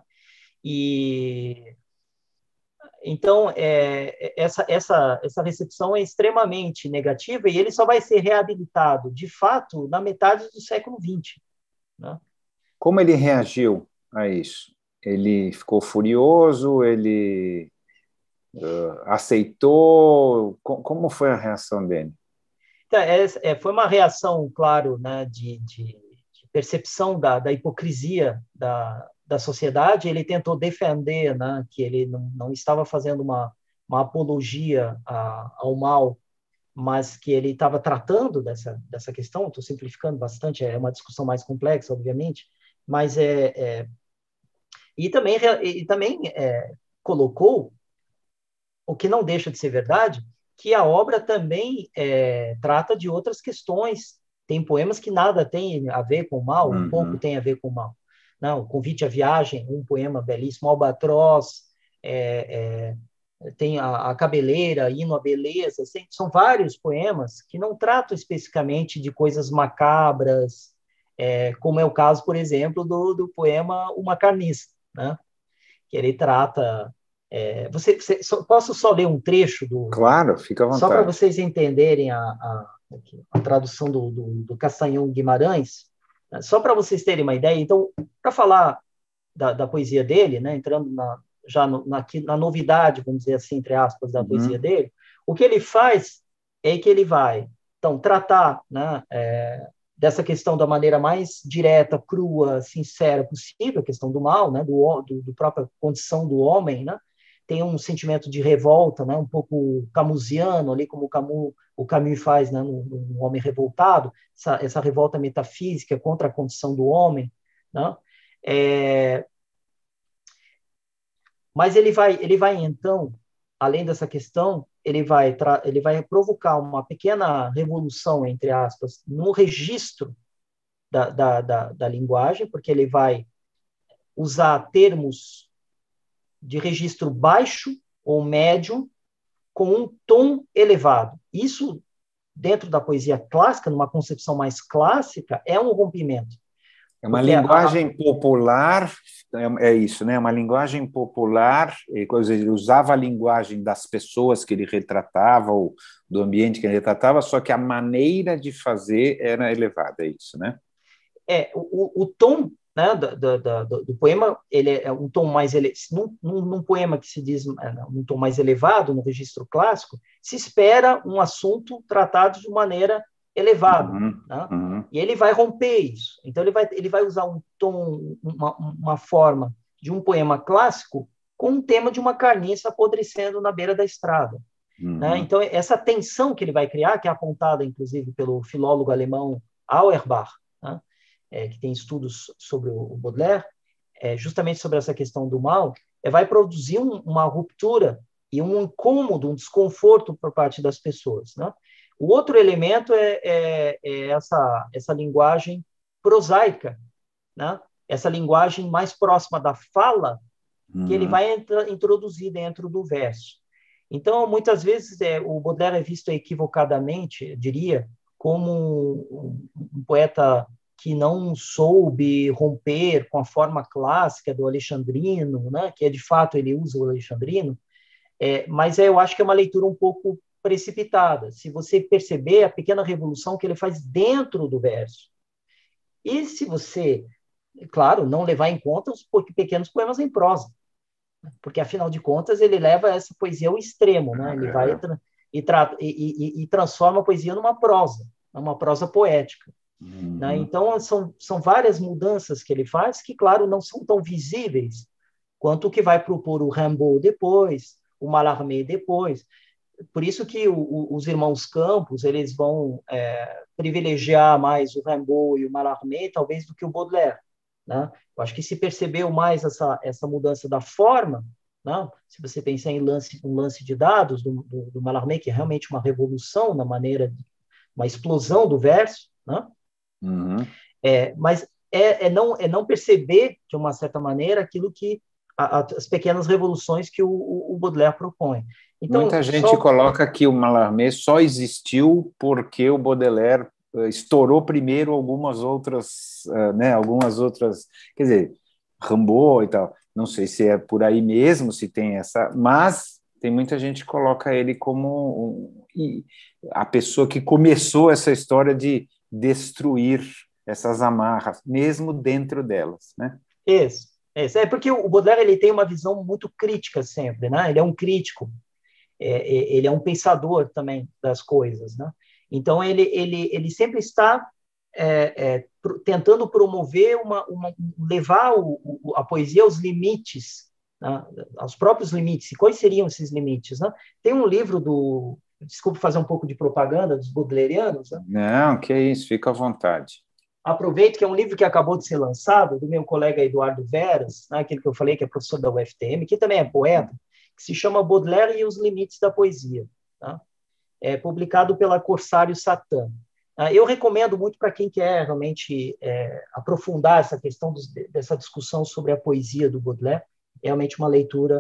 E então é, essa, essa, essa recepção é extremamente negativa e ele só vai ser reabilitado, de fato, na metade do século vinte. Né? Como ele reagiu a isso? Ele ficou furioso? Ele uh, aceitou? Como foi a reação dele? Então, é, é, foi uma reação, claro, né, de, de, de percepção da, da hipocrisia da, da sociedade, ele tentou defender, né, que ele não, não estava fazendo uma, uma apologia a, ao mal, mas que ele estava tratando dessa, dessa questão. Estou simplificando bastante, é uma discussão mais complexa, obviamente, mas é, é e também, e também é, colocou, o que não deixa de ser verdade, que a obra também é, trata de outras questões. Tem poemas que nada tem a ver com o mal, um Uhum. pouco tem a ver com o mal. Não, Convite à Viagem, um poema belíssimo, Albatroz, é, é, tem a, a Cabeleira, Hino à Beleza, assim, são vários poemas que não tratam especificamente de coisas macabras, é, como é o caso, por exemplo, do, do poema Uma Carniça, né? Que ele trata... É, você, você só, posso só ler um trecho do... Claro, fica à Só para vontade. vocês entenderem a, a, a tradução do, do, do Castanhon Guimarães, né? Só para vocês terem uma ideia. Então, para falar da, da poesia dele, né, entrando na, já no, na, na novidade, vamos dizer assim, entre aspas, da Uhum. poesia dele, o que ele faz é que ele vai, então, tratar, né, é, dessa questão da maneira mais direta, crua, sincera possível, a questão do mal, né, do, do, do própria condição do homem, né, tem um sentimento de revolta, né, um pouco camusiano, ali como o Camus, o Camus faz, né, no, no Homem Revoltado, essa, essa revolta metafísica contra a condição do homem, né, é, mas ele vai, ele vai então, além dessa questão, ele vai, ele vai provocar uma pequena revolução, entre aspas, no registro da, da, da, da linguagem, porque ele vai usar termos de registro baixo ou médio com um tom elevado. Isso, dentro da poesia clássica, numa concepção mais clássica, é um rompimento. É uma linguagem a... popular, é, é isso, né? Uma linguagem popular, ele usava a linguagem das pessoas que ele retratava, ou do ambiente que ele retratava, só que a maneira de fazer era elevada, é isso, né? É, o, o tom, né, do, do, do, do poema, ele é um tom mais ele... num, num, num poema que se diz um tom mais elevado, no registro clássico, se espera um assunto tratado de maneira elevada, uhum, né? Uhum. E ele vai romper isso. Então ele vai ele vai usar um tom, uma, uma forma de um poema clássico com um tema de uma carniça apodrecendo na beira da estrada, uhum. né? Então essa tensão que ele vai criar, que é apontada inclusive pelo filólogo alemão Auerbach, né? É, que tem estudos sobre o Baudelaire, é, justamente sobre essa questão do mal, é, vai produzir um, uma ruptura e um incômodo, um desconforto por parte das pessoas, né? O outro elemento é, é, é essa, essa linguagem prosaica, né? Essa linguagem mais próxima da fala, que uhum. ele vai entra, introduzir dentro do verso. Então, muitas vezes, é, o Baudelaire é visto equivocadamente, eu diria, como um, um poeta que não soube romper com a forma clássica do alexandrino, né? Que é, de fato, ele usa o alexandrino, é, mas é, eu acho que é uma leitura um pouco precipitada, se você perceber a pequena revolução que ele faz dentro do verso. E se você, claro, não levar em conta os pequenos poemas em prosa, porque, afinal de contas, ele leva essa poesia ao extremo, né? Ele vai e, tra e, e, e transforma a poesia numa prosa, numa prosa poética. Uhum. Né? Então, são, são várias mudanças que ele faz que, claro, não são tão visíveis quanto o que vai propor o Rimbaud depois, o Mallarmé depois. Por isso que o, o, os irmãos Campos eles vão é, privilegiar mais o Rimbaud e o Mallarmé, talvez, do que o Baudelaire. Né? Eu acho que se percebeu mais essa, essa mudança da forma, né? Se você pensar em lance, um lance de dados do, do, do Mallarmé, que é realmente uma revolução na maneira, de, uma explosão do verso, né? Uhum. É, mas é, é, não, é não perceber, de uma certa maneira, aquilo que a, a, as pequenas revoluções que o, o Baudelaire propõe. Então, muita gente só... coloca que o Mallarmé só existiu porque o Baudelaire estourou primeiro algumas outras, né, algumas outras, quer dizer, Rimbaud e tal. Não sei se é por aí mesmo, se tem essa, mas tem muita gente que coloca ele como um, a pessoa que começou essa história de destruir essas amarras, mesmo dentro delas, né? Isso, isso. É porque o Baudelaire ele tem uma visão muito crítica sempre, né? Ele é um crítico. É, ele é um pensador também das coisas, né? Então ele ele ele sempre está é, é, pro, tentando promover, uma, uma, levar o, o, a poesia aos limites, né, aos próprios limites. E quais seriam esses limites? Né? Tem um livro do... Desculpe fazer um pouco de propaganda dos Baudelaireanos. Né? Não, que isso, fica à vontade. Aproveito que é um livro que acabou de ser lançado, do meu colega Eduardo Veras, né, aquele que eu falei que é professor da U F T M, que também é poeta, que se chama Baudelaire e os Limites da Poesia. Tá? É publicado pela Corsário Satã. Eu recomendo muito para quem quer realmente é, aprofundar essa questão dos, dessa discussão sobre a poesia do Baudelaire. É realmente uma leitura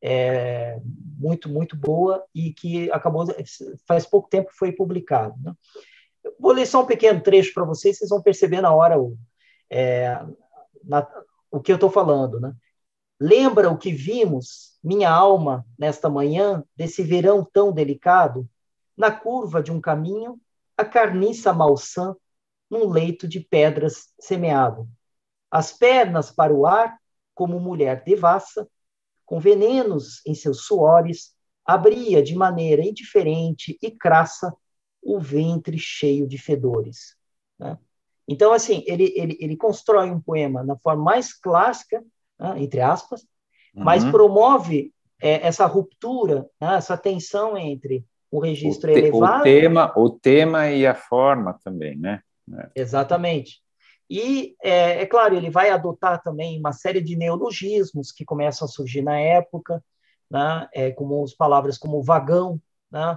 é, muito, muito boa e que acabou, faz pouco tempo foi publicado. Né? Vou ler só um pequeno trecho para vocês, vocês vão perceber na hora o, é, na, o que eu estou falando. Né? Lembra o que vimos, minha alma, nesta manhã, desse verão tão delicado? Na curva de um caminho, a carniça malsã, num leito de pedras semeado. As pernas para o ar, como mulher devassa, com venenos em seus suores, abria de maneira indiferente e crassa o ventre cheio de fedores. Né? Então, assim, ele, ele, ele constrói um poema na forma mais clássica, né, entre aspas, uhum. mas promove é, essa ruptura, né, essa tensão entre o registro o te, elevado... O tema, o tema e a forma também, né? Exatamente. E, é, é claro, ele vai adotar também uma série de neologismos que começam a surgir na época, né, é, como as palavras como vagão, né,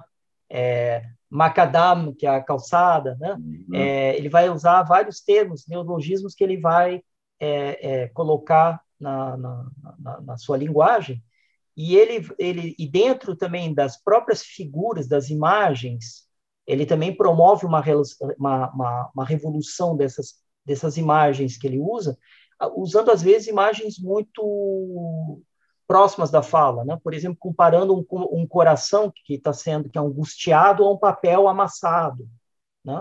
é, macadam, que é a calçada, né, uhum. é, ele vai usar vários termos, neologismos que ele vai é, é, colocar na, na, na, na sua linguagem, e ele, ele e dentro também das próprias figuras, das imagens, ele também promove uma, uma, uma, uma revolução dessas, dessas imagens que ele usa, usando, às vezes, imagens muito próximas da fala, né? Por exemplo, comparando um, um coração que está sendo que é angustiado a um papel amassado, né?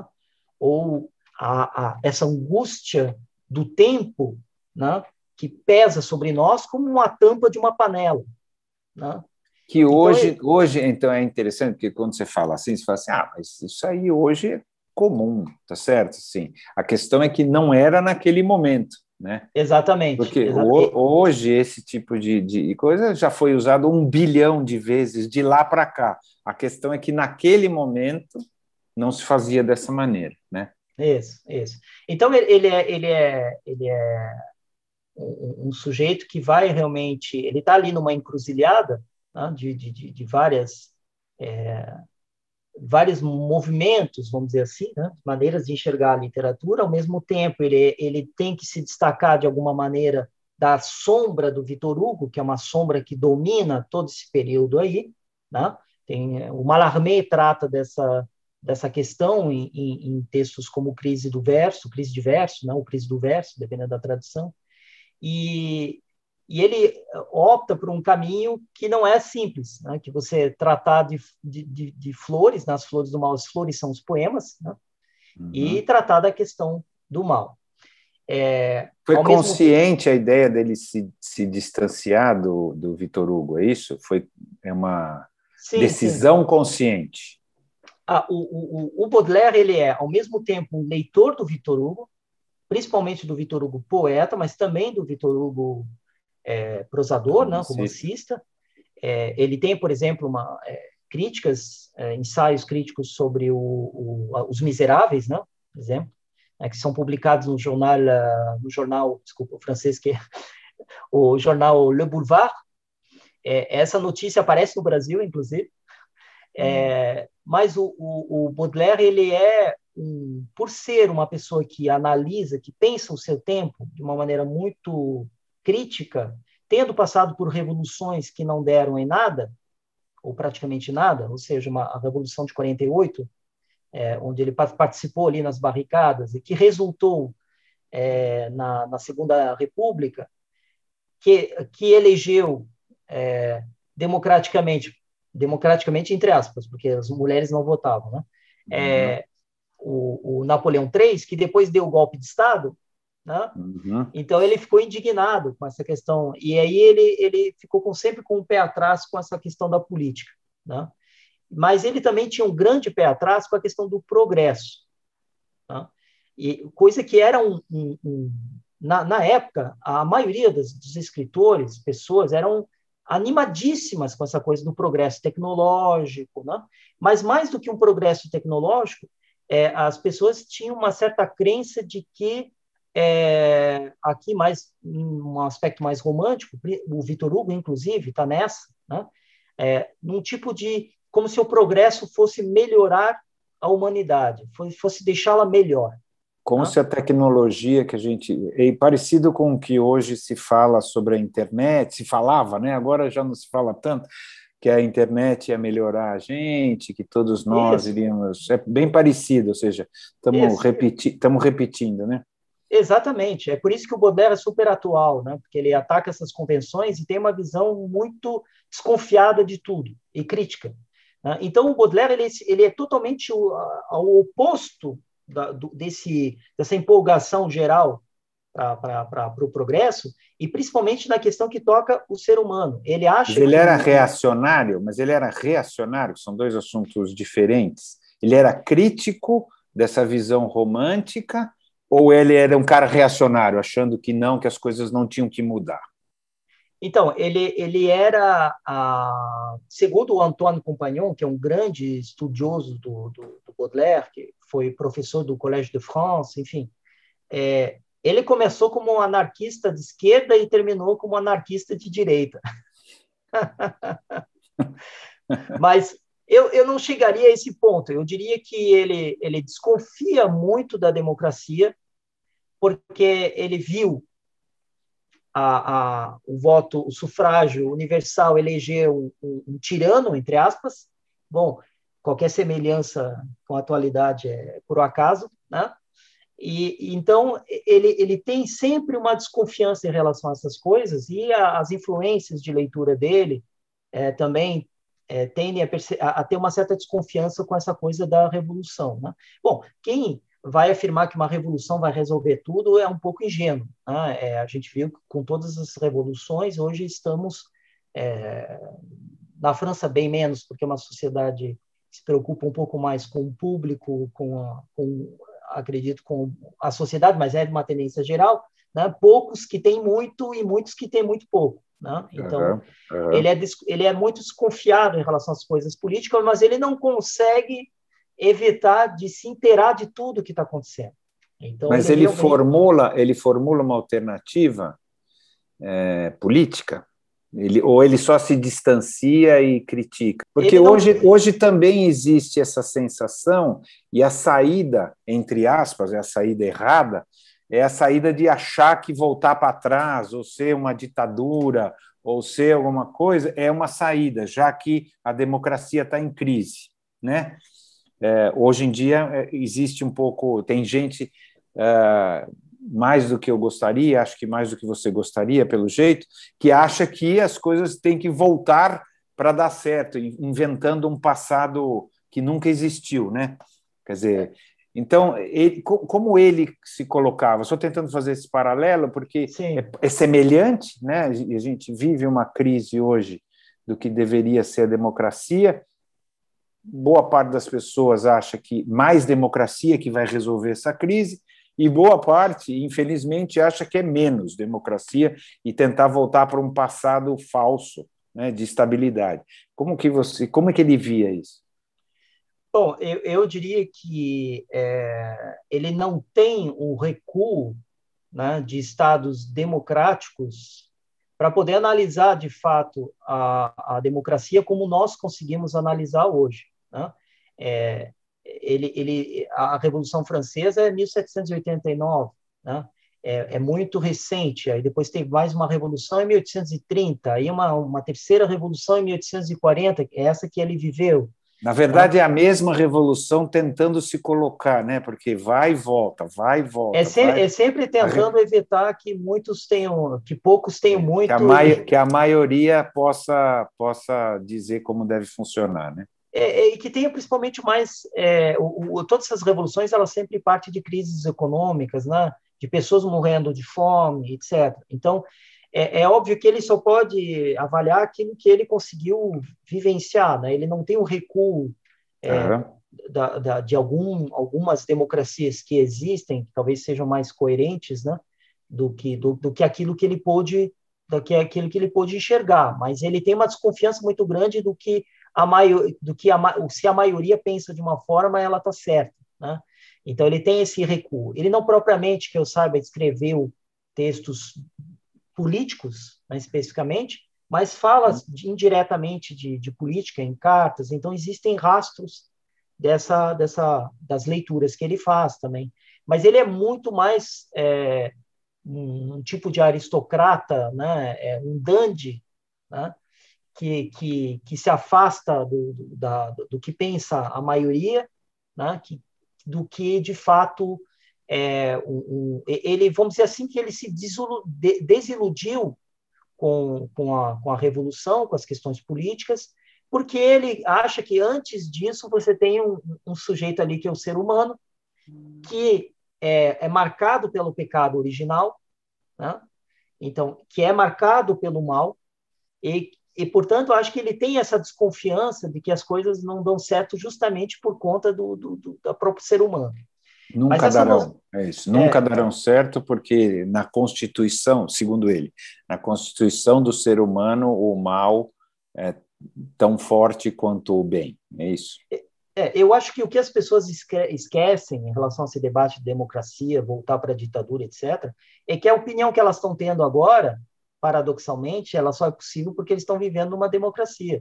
Ou a, a, essa angústia do tempo, né? Que pesa sobre nós como uma tampa de uma panela. Né? Que hoje, então, hoje, então, é interessante, porque quando você fala assim, você fala assim, ah, mas isso aí hoje é comum, tá certo? Sim. A questão é que não era naquele momento, né? Exatamente. Porque exatamente. O, hoje esse tipo de, de coisa já foi usado um bilhão de vezes de lá para cá. A questão é que naquele momento não se fazia dessa maneira, né? Isso, isso. Então, ele, ele é... Ele é, ele é... Um, um sujeito que vai realmente... Ele está ali numa encruzilhada, né, de, de, de várias, é, vários movimentos, vamos dizer assim, né, maneiras de enxergar a literatura. Ao mesmo tempo, ele, ele tem que se destacar, de alguma maneira, da sombra do Victor Hugo, que é uma sombra que domina todo esse período aí. Né? Tem, o Mallarmé trata dessa, dessa questão em, em, em textos como Crise do Verso, Crise de Verso, não, Crise do Verso, dependendo da tradução. E, e ele opta por um caminho que não é simples, né? Que você tratar de, de, de flores, nas né? flores do mal, as flores são os poemas, né? Uhum. E tratar da questão do mal. É, Foi consciente tempo... a ideia dele se, se distanciar do, do Victor Hugo, é isso? Foi é uma sim, decisão sim. consciente? Ah, o, o, o Baudelaire ele é, ao mesmo tempo, um leitor do Victor Hugo, principalmente do Victor Hugo poeta, mas também do Victor Hugo é, prosador, né, romancista. É, ele tem, por exemplo, uma, é, críticas, é, ensaios críticos sobre o, o, Os Miseráveis, né, por exemplo, né, que são publicados no jornal, no jornal, desculpa, o francês, que é o jornal Le Boulevard. É, essa notícia aparece no Brasil, inclusive. É, mas o, o, o Baudelaire, ele é, um, por ser uma pessoa que analisa, que pensa o seu tempo de uma maneira muito crítica, tendo passado por revoluções que não deram em nada, ou praticamente nada, ou seja, uma, a Revolução de quarenta e oito, é, onde ele participou ali nas barricadas, e que resultou é, na, na Segunda República, que, que elegeu é, democraticamente, democraticamente entre aspas, porque as mulheres não votavam, né? É, uhum. o, o Napoleão terceiro, que depois deu o golpe de Estado, né? Uhum. Então ele ficou indignado com essa questão, e aí ele, ele ficou com, sempre com o pé atrás com essa questão da política, né? Mas ele também tinha um grande pé atrás com a questão do progresso, né? e coisa que era um, um, um na, na época, a maioria das, dos escritores, pessoas, eram animadíssimas com essa coisa do progresso tecnológico, né? Mas mais do que um progresso tecnológico, é, as pessoas tinham uma certa crença de que, é, aqui mais um aspecto mais romântico, o Victor Hugo, inclusive, está nessa, né? É, num tipo de, como se o progresso fosse melhorar a humanidade, fosse deixá-la melhor. Como né? se a tecnologia que a gente... É parecido com o que hoje se fala sobre a internet, se falava, né? Agora já não se fala tanto, que a internet ia melhorar a gente, que todos nós Isso. iríamos... É bem parecido, ou seja, estamos repeti... repetindo, né? Exatamente. É por isso que o Baudelaire é super atual, né? Porque ele ataca essas convenções e tem uma visão muito desconfiada de tudo e crítica. Né? Então, o Baudelaire ele, ele é totalmente o, ao oposto da, do, desse, dessa empolgação geral para o pro progresso, e principalmente na questão que toca o ser humano. Ele acha mas ele que... era reacionário, mas ele era reacionário, são dois assuntos diferentes. Ele era crítico dessa visão romântica, ou ele era um cara reacionário, achando que não, que as coisas não tinham que mudar? Então, ele, ele era, a, segundo o Antoine Compagnon, que é um grande estudioso do, do, do Baudelaire, que foi professor do Collège de France, enfim, é, ele começou como um anarquista de esquerda e terminou como um anarquista de direita. Mas eu, eu não chegaria a esse ponto. Eu diria que ele, ele desconfia muito da democracia, porque ele viu a, a, o voto, o sufrágio universal eleger um, um, um tirano, entre aspas. Bom, qualquer semelhança com a atualidade é por um acaso, né? E, então, ele, ele tem sempre uma desconfiança em relação a essas coisas, e a, as influências de leitura dele é, também é, tendem a, a, a ter uma certa desconfiança com essa coisa da revolução. Né? Bom, quem vai afirmar que uma revolução vai resolver tudo é um pouco ingênuo. Né? É, a gente viu que com todas as revoluções, hoje estamos é, na França bem menos, porque é uma sociedade que se preocupa um pouco mais com o público, com, a, com acredito, com a sociedade, mas é de uma tendência geral, né? Poucos que têm muito e muitos que têm muito pouco. Né? Então, uhum, uhum. Ele, é, ele é muito desconfiado em relação às coisas políticas, mas ele não consegue evitar de se inteirar de tudo que está acontecendo. Então, mas ele, ele realmente... formula, ele formula uma alternativa é, política? Ele, ou ele só se distancia e critica? Porque não... hoje, hoje também existe essa sensação, e a saída, entre aspas, é a saída errada, é a saída de achar que voltar para trás, ou ser uma ditadura, ou ser alguma coisa, é uma saída, já que a democracia está em crise. Né? É, hoje em dia existe um pouco, tem gente... É, mais do que eu gostaria, acho que mais do que você gostaria, pelo jeito, que acha que as coisas têm que voltar para dar certo, inventando um passado que nunca existiu, né? Quer dizer, então, ele, como ele se colocava? Estou tentando fazer esse paralelo, porque é, é semelhante, né? A gente vive uma crise hoje do que deveria ser a democracia. Boa parte das pessoas acha que mais democracia que vai resolver essa crise, e boa parte, infelizmente, acha que é menos democracia e tentar voltar para um passado falso, né, de estabilidade. Como que você, como é que ele via isso? Bom, eu, eu diria que é, ele não tem o recuo, né, de estados democráticos para poder analisar, de fato, a, a democracia como nós conseguimos analisar hoje. Né? É, Ele, ele, a Revolução Francesa é mil setecentos e oitenta e nove, né? é, é muito recente. Aí depois teve mais uma revolução em mil oitocentos e trinta, aí uma, uma terceira revolução em mil oitocentos e quarenta, é essa que ele viveu. Na verdade, né? É a mesma revolução tentando se colocar, né? Porque vai e volta, vai e volta. É, se, vai... é sempre tentando a... evitar que muitos tenham, que poucos tenham é, muito. Que a, mai... que a maioria possa, possa dizer como deve funcionar, né? É, e que tenha principalmente mais... É, o, o, todas essas revoluções, elas sempre partem de crises econômicas, né? De pessoas morrendo de fome, etcétera. Então, é, é óbvio que ele só pode avaliar aquilo que ele conseguiu vivenciar, né? Ele não tem um recuo é, uhum. da, da, de algum, algumas democracias que existem, que talvez sejam mais coerentes, né, do que, do, do que aquilo que ele pôde, do que aquilo que ele pôde enxergar, mas ele tem uma desconfiança muito grande do que a maior, do que a, se a maioria pensa de uma forma, ela está certa, né? Então ele tem esse recuo. Ele não propriamente, que eu saiba, escreveu textos políticos, né, especificamente, mas fala de, indiretamente de, de política em cartas. Então existem rastros dessa, dessa, das leituras que ele faz também. Mas ele é muito mais é, um, um tipo de aristocrata, né, é, um dandy, né, que, que, que se afasta do, do, da, do que pensa a maioria, né, que, do que, de fato, é, um, um, ele, vamos dizer assim, que ele se desiludiu com, com, a, com a Revolução, com as questões políticas, porque ele acha que, antes disso, você tem um, um sujeito ali que é o ser humano, que é, é marcado pelo pecado original, né? Então, que é marcado pelo mal, e, e, portanto, acho que ele tem essa desconfiança de que as coisas não dão certo justamente por conta do, do, do, do próprio ser humano. Nunca darão, é isso, nunca é, darão certo, porque na Constituição, segundo ele, na Constituição do ser humano, o mal é tão forte quanto o bem, é isso? É, eu acho que o que as pessoas esquecem em relação a esse debate de democracia, voltar para a ditadura, etcétera, é que a opinião que elas estão tendo agora, paradoxalmente, ela só é possível porque eles estão vivendo uma democracia.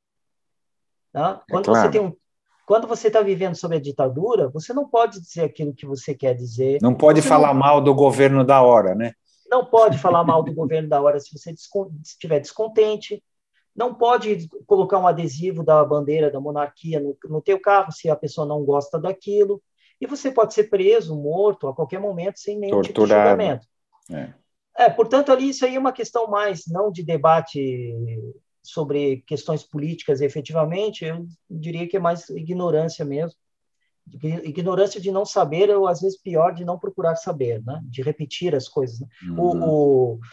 Tá? Quando, é claro. você tem um, quando você está vivendo sob a ditadura, você não pode dizer aquilo que você quer dizer. Não pode você falar não, mal do governo da hora, né? Não pode falar mal do governo da hora se você estiver descontente. Não pode colocar um adesivo da bandeira da monarquia no, no teu carro se a pessoa não gosta daquilo. E você pode ser preso, morto, a qualquer momento, sem nenhum Torturado. tipo de julgamento. É. É, portanto, ali isso aí é uma questão mais, não de debate sobre questões políticas, efetivamente, eu diria que é mais ignorância mesmo. Ignorância de não saber, ou às vezes pior, de não procurar saber, né? De repetir as coisas. Né? Uhum. O... o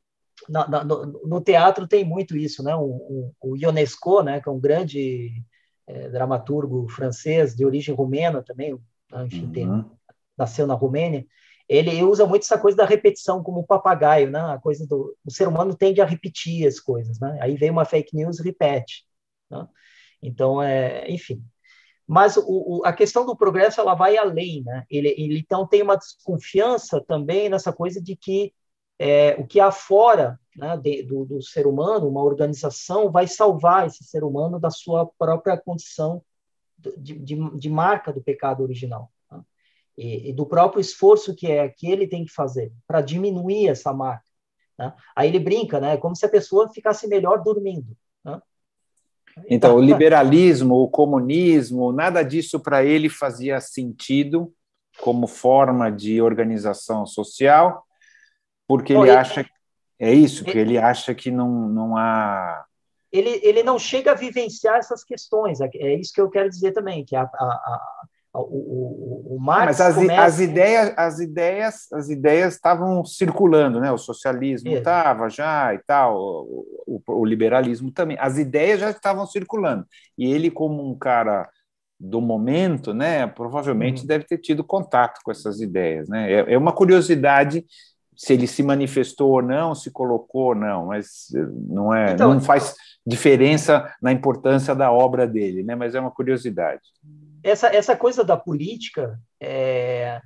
Na, na, no, no teatro tem muito isso, né? O, o, o Ionesco, né? Que é um grande é, dramaturgo francês de origem romena também, enfim, uhum. tem, nasceu na Romênia. Ele usa muito essa coisa da repetição como papagaio, né? A coisa do o ser humano tende a repetir as coisas, né? Aí vem uma fake news e repete, né? Então, é, enfim. Mas o, o, a questão do progresso ela vai além, né? Ele, ele então tem uma desconfiança também nessa coisa de que É, o que há fora, né, de, do, do ser humano, uma organização, vai salvar esse ser humano da sua própria condição de, de, de marca do pecado original, né? e, e do próprio esforço que, é, que ele tem que fazer para diminuir essa marca, né? Aí ele brinca, né, como se a pessoa ficasse melhor dormindo, né? Então, o liberalismo, o comunismo, nada disso para ele fazia sentido como forma de organização social, porque ele, ele acha é isso, que ele, ele acha que não, não há... Ele, ele não chega a vivenciar essas questões, é isso que eu quero dizer também, que a, a, a, o, o, o Marx Mas as, começa... as ideias as ideias as ideias estavam circulando, né? O socialismo estava já e tal, o, o, o liberalismo também, as ideias já estavam circulando, e ele, como um cara do momento, né, provavelmente uhum. deve ter tido contato com essas ideias, né? É, é uma curiosidade se ele se manifestou ou não, se colocou ou não, mas não, é, então, não faz diferença na importância da obra dele, né? Mas é uma curiosidade. Essa, essa coisa da política é,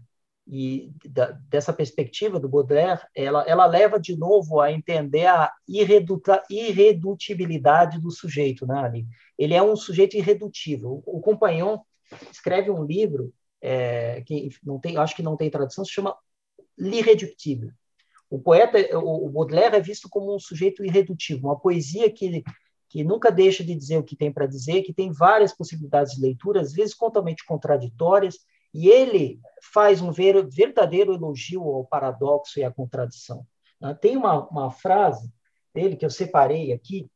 e da, dessa perspectiva do Baudelaire, ela, ela leva de novo a entender a irreduta, irredutibilidade do sujeito, né, ali. Ele é um sujeito irredutível. O, o Compagnon escreve um livro é, que não tem, acho que não tem tradução, se chama L'Irréductible. O poeta, o Baudelaire é visto como um sujeito irredutível, uma poesia que, que nunca deixa de dizer o que tem para dizer, que tem várias possibilidades de leitura, às vezes totalmente contraditórias, e ele faz um ver, verdadeiro elogio ao paradoxo e à contradição. Tem uma, uma frase dele que eu separei aqui,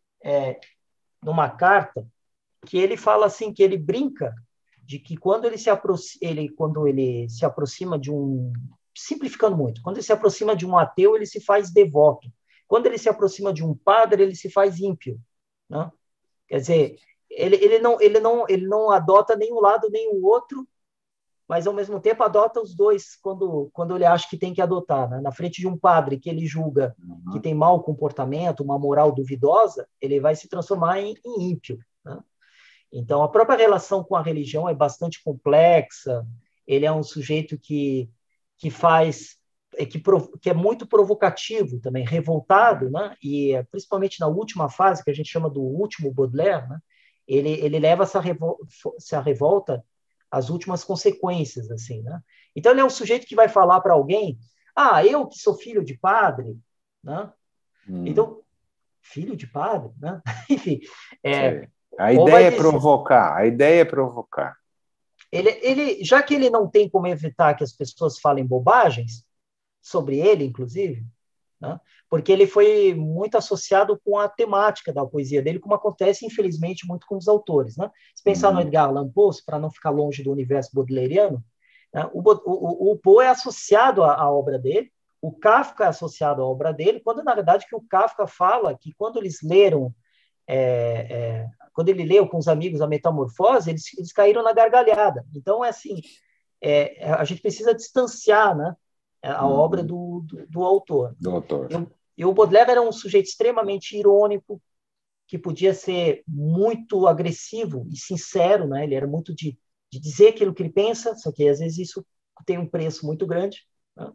é, numa carta, que ele fala assim, que ele brinca de que quando ele se aproxima, ele, quando ele se aproxima de um... simplificando muito, quando ele se aproxima de um ateu, ele se faz devoto. Quando ele se aproxima de um padre, ele se faz ímpio, né? Quer dizer, ele, ele, não, ele, não, ele não adota nem um lado nem o outro, mas, ao mesmo tempo, adota os dois quando, quando ele acha que tem que adotar. Né? Na frente de um padre que ele julga Uhum. que tem mau comportamento, uma moral duvidosa, ele vai se transformar em, em ímpio. Né? Então, a própria relação com a religião é bastante complexa. Ele é um sujeito que, que faz, é, que, que é muito provocativo também, revoltado, né? E principalmente na última fase, que a gente chama do último Baudelaire, né? ele, ele leva essa, revol essa revolta às últimas consequências, assim, né? Então, ele é um sujeito que vai falar para alguém, ah, eu que sou filho de padre, né? Hum. Então, filho de padre, né? Enfim, é, a ideia é provocar, a ideia é provocar. Ele, ele, já que ele não tem como evitar que as pessoas falem bobagens sobre ele, inclusive, né? Porque ele foi muito associado com a temática da poesia dele, como acontece, infelizmente, muito com os autores. Né? Se pensar uhum. no Edgar Allan Poe, para não ficar longe do universo baudelairiano, né? o, o, o Poe é associado à, à obra dele, o Kafka é associado à obra dele, quando, na verdade, que o Kafka fala que quando eles leram, é, é, quando ele leu com os amigos a Metamorfose, eles, eles caíram na gargalhada. Então, é assim, é, a gente precisa distanciar, né, a uhum. obra do, do, do autor. Do autor. E, e o Baudelaire era um sujeito extremamente irônico, que podia ser muito agressivo e sincero, né? Ele era muito de, de dizer aquilo que ele pensa, só que às vezes isso tem um preço muito grande. Né?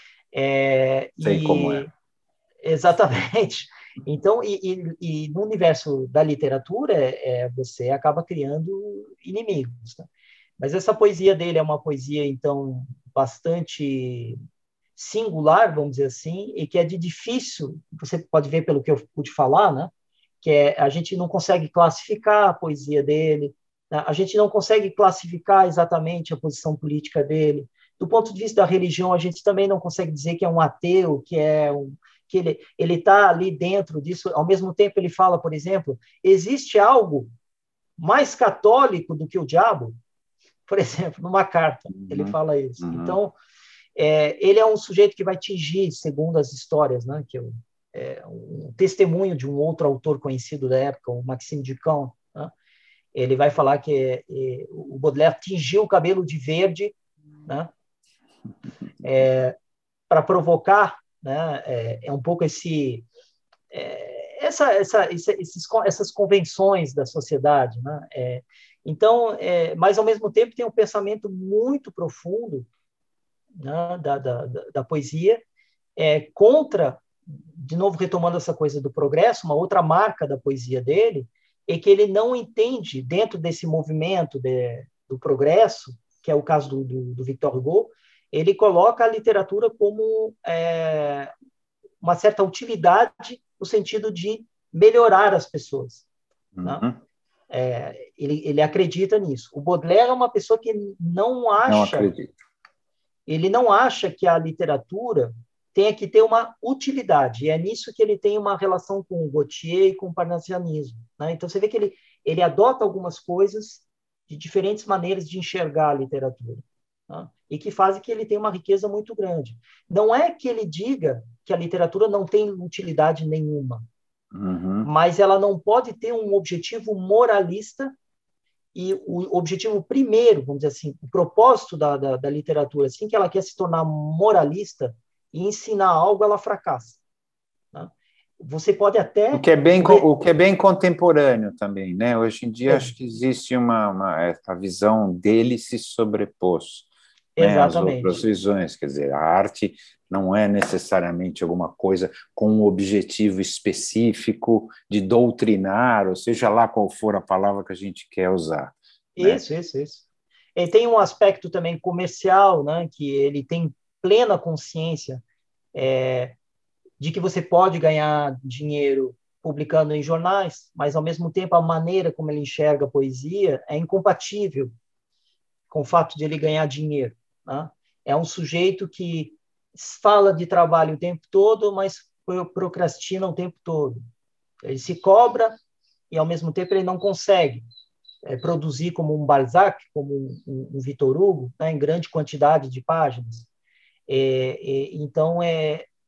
É, Sei e, como é. Exatamente. Então, e, e, e no universo da literatura, é, você acaba criando inimigos. Né? Mas essa poesia dele é uma poesia, então, bastante singular, vamos dizer assim, e que é de difícil, você pode ver pelo que eu pude falar, né? Que é, a gente não consegue classificar a poesia dele, né? A gente não consegue classificar exatamente a posição política dele. Do ponto de vista da religião, a gente também não consegue dizer que é um ateu, que é um, que ele ele está ali dentro disso. Ao mesmo tempo, ele fala, por exemplo, existe algo mais católico do que o diabo? Por exemplo, numa carta, uhum. ele fala isso. Uhum. Então, É, ele é um sujeito que vai tingir, segundo as histórias, né, que eu, é um testemunho de um outro autor conhecido da época, o Maxime Ducamp, né, ele vai falar que é, é, o Baudelaire tingiu o cabelo de verde, né, é, para provocar, né, é, é um pouco esse, é, essa, essa, esses, essas convenções da sociedade, né, é, então, é, mas ao mesmo tempo tem um pensamento muito profundo, né, da, da, da poesia, é, contra, de novo retomando essa coisa do progresso, uma outra marca da poesia dele, é que ele não entende, dentro desse movimento de, do progresso, que é o caso do, do, do Victor Hugo, ele coloca a literatura como é, uma certa utilidade no sentido de melhorar as pessoas. Uhum. Né? É, ele, ele acredita nisso. O Baudelaire é uma pessoa que não acha... Não acredito. Ele não acha que a literatura tenha que ter uma utilidade, e é nisso que ele tem uma relação com o Gautier e com o parnasianismo. Né? Então, você vê que ele, ele adota algumas coisas de diferentes maneiras de enxergar a literatura, né? E que fazem que ele tenha uma riqueza muito grande. Não é que ele diga que a literatura não tem utilidade nenhuma, uhum. mas ela não pode ter um objetivo moralista. E o objetivo primeiro, vamos dizer assim, o propósito da, da, da literatura, assim que ela quer se tornar moralista e ensinar algo, ela fracassa. Né? Você pode até... O que é bem, o que é bem contemporâneo também, né? Hoje em dia, é. acho que existe uma, uma... A visão dele se sobrepôs, né, às outras visões. Quer dizer, a arte não é necessariamente alguma coisa com um objetivo específico de doutrinar, ou seja lá qual for a palavra que a gente quer usar. Isso, né? isso, isso. E tem um aspecto também comercial, né, que ele tem plena consciência é, de que você pode ganhar dinheiro publicando em jornais, mas, ao mesmo tempo, a maneira como ele enxerga a poesia é incompatível com o fato de ele ganhar dinheiro. Né? É um sujeito que fala de trabalho o tempo todo, mas procrastina o tempo todo. Ele se cobra e, ao mesmo tempo, ele não consegue é, produzir como um Balzac, como um, um, um Victor Hugo, né, em grande quantidade de páginas. É, é, então, é,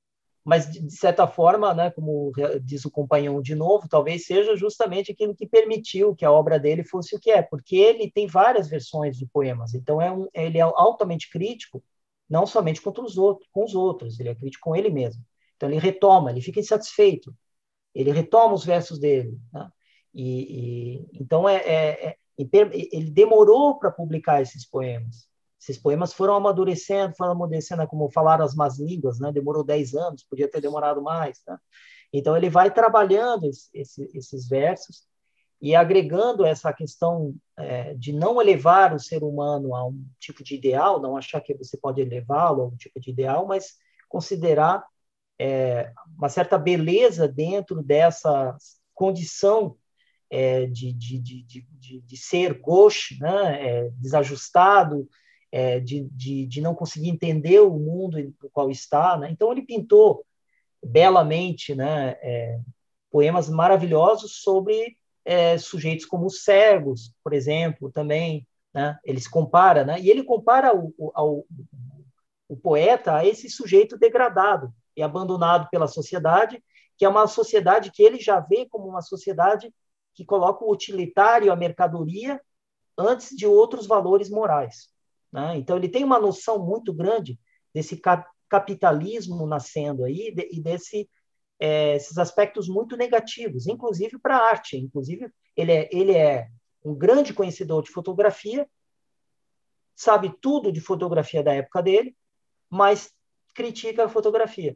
mas, de certa forma, né, como diz o Companhão de novo, talvez seja justamente aquilo que permitiu que a obra dele fosse o que é, porque ele tem várias versões de poemas, então é um, ele é altamente crítico, não somente contra os outros, com os outros, ele é crítico com ele mesmo. Então ele retoma, ele fica insatisfeito, ele retoma os versos dele, né? e, e então é, é, é, ele demorou para publicar esses poemas. Esses poemas foram amadurecendo, foram amadurecendo, como falaram as más línguas, né? Demorou dez anos, podia ter demorado mais, né? Então ele vai trabalhando esse, esse, esses versos e agregando essa questão é, de não elevar o ser humano a um tipo de ideal, não achar que você pode elevá-lo a um tipo de ideal, mas considerar é, uma certa beleza dentro dessa condição é, de, de, de, de, de ser gauche, né? É, desajustado, é, de, de, de não conseguir entender o mundo no qual está, né? Então ele pintou belamente, né, é, poemas maravilhosos sobre é, sujeitos como os cegos, por exemplo, também, né? Ele se compara, né? E ele compara o, o, ao, o poeta a esse sujeito degradado e abandonado pela sociedade, que é uma sociedade que ele já vê como uma sociedade que coloca o utilitário, a mercadoria, antes de outros valores morais, né? Então, ele tem uma noção muito grande desse capitalismo nascendo aí e desse, é, esses aspectos muito negativos, inclusive para a arte. Inclusive, ele é, ele é um grande conhecedor de fotografia, sabe tudo de fotografia da época dele, mas critica a fotografia.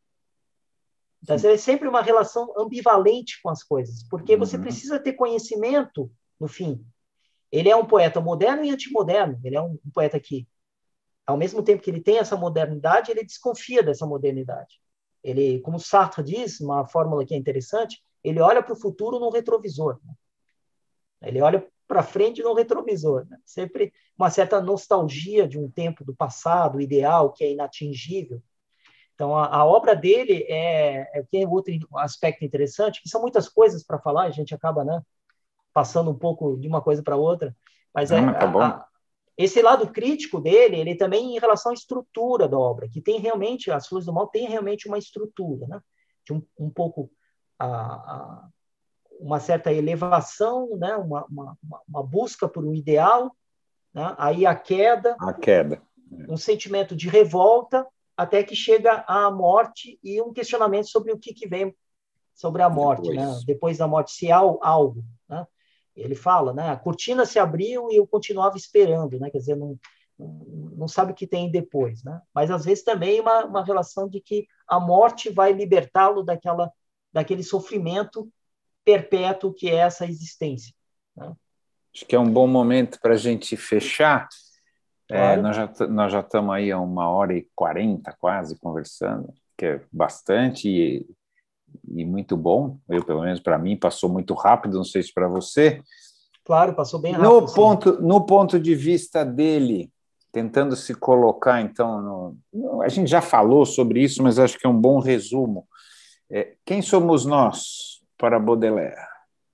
Então, é sempre uma relação ambivalente com as coisas, porque uhum. você precisa ter conhecimento, no fim. Ele é um poeta moderno e antimoderno. Ele é um, um poeta que, ao mesmo tempo que ele tem essa modernidade, ele desconfia dessa modernidade. Ele, como Sartre diz, uma fórmula que é interessante, ele olha para o futuro no retrovisor. Né? Ele olha para frente no retrovisor. Né? Sempre uma certa nostalgia de um tempo do passado, ideal, que é inatingível. Então, a, a obra dele é, é tem outro aspecto interessante, que são muitas coisas para falar, a gente acaba, né, passando um pouco de uma coisa para outra, mas é, ah, tá bom. A, esse lado crítico dele, ele também em relação à estrutura da obra, que tem realmente, As Flores do Mal tem realmente uma estrutura, né, de um, um pouco a, a, uma certa elevação, né, uma, uma, uma busca por um ideal, né, aí a queda, a queda, um sentimento de revolta, até que chega à morte e um questionamento sobre o que, que vem sobre a morte, depois, né? Depois da morte, se há algo, né? Ele fala, né? A cortina se abriu e eu continuava esperando, né? Quer dizer, não, não sabe o que tem depois, né? Mas às vezes também uma, uma relação de que a morte vai libertá-lo daquela, daquele sofrimento perpétuo que é essa existência, né? Acho que é um bom momento para a gente fechar. Claro. É, nós já nós já estamos aí há uma hora e quarenta quase conversando, que é bastante e, e muito bom. Eu, pelo menos para mim, passou muito rápido, não sei se para você. Claro, passou bem rápido. No ponto, no ponto de vista dele, tentando se colocar, então, no, no, a gente já falou sobre isso, mas acho que é um bom resumo. É, quem somos nós para Baudelaire?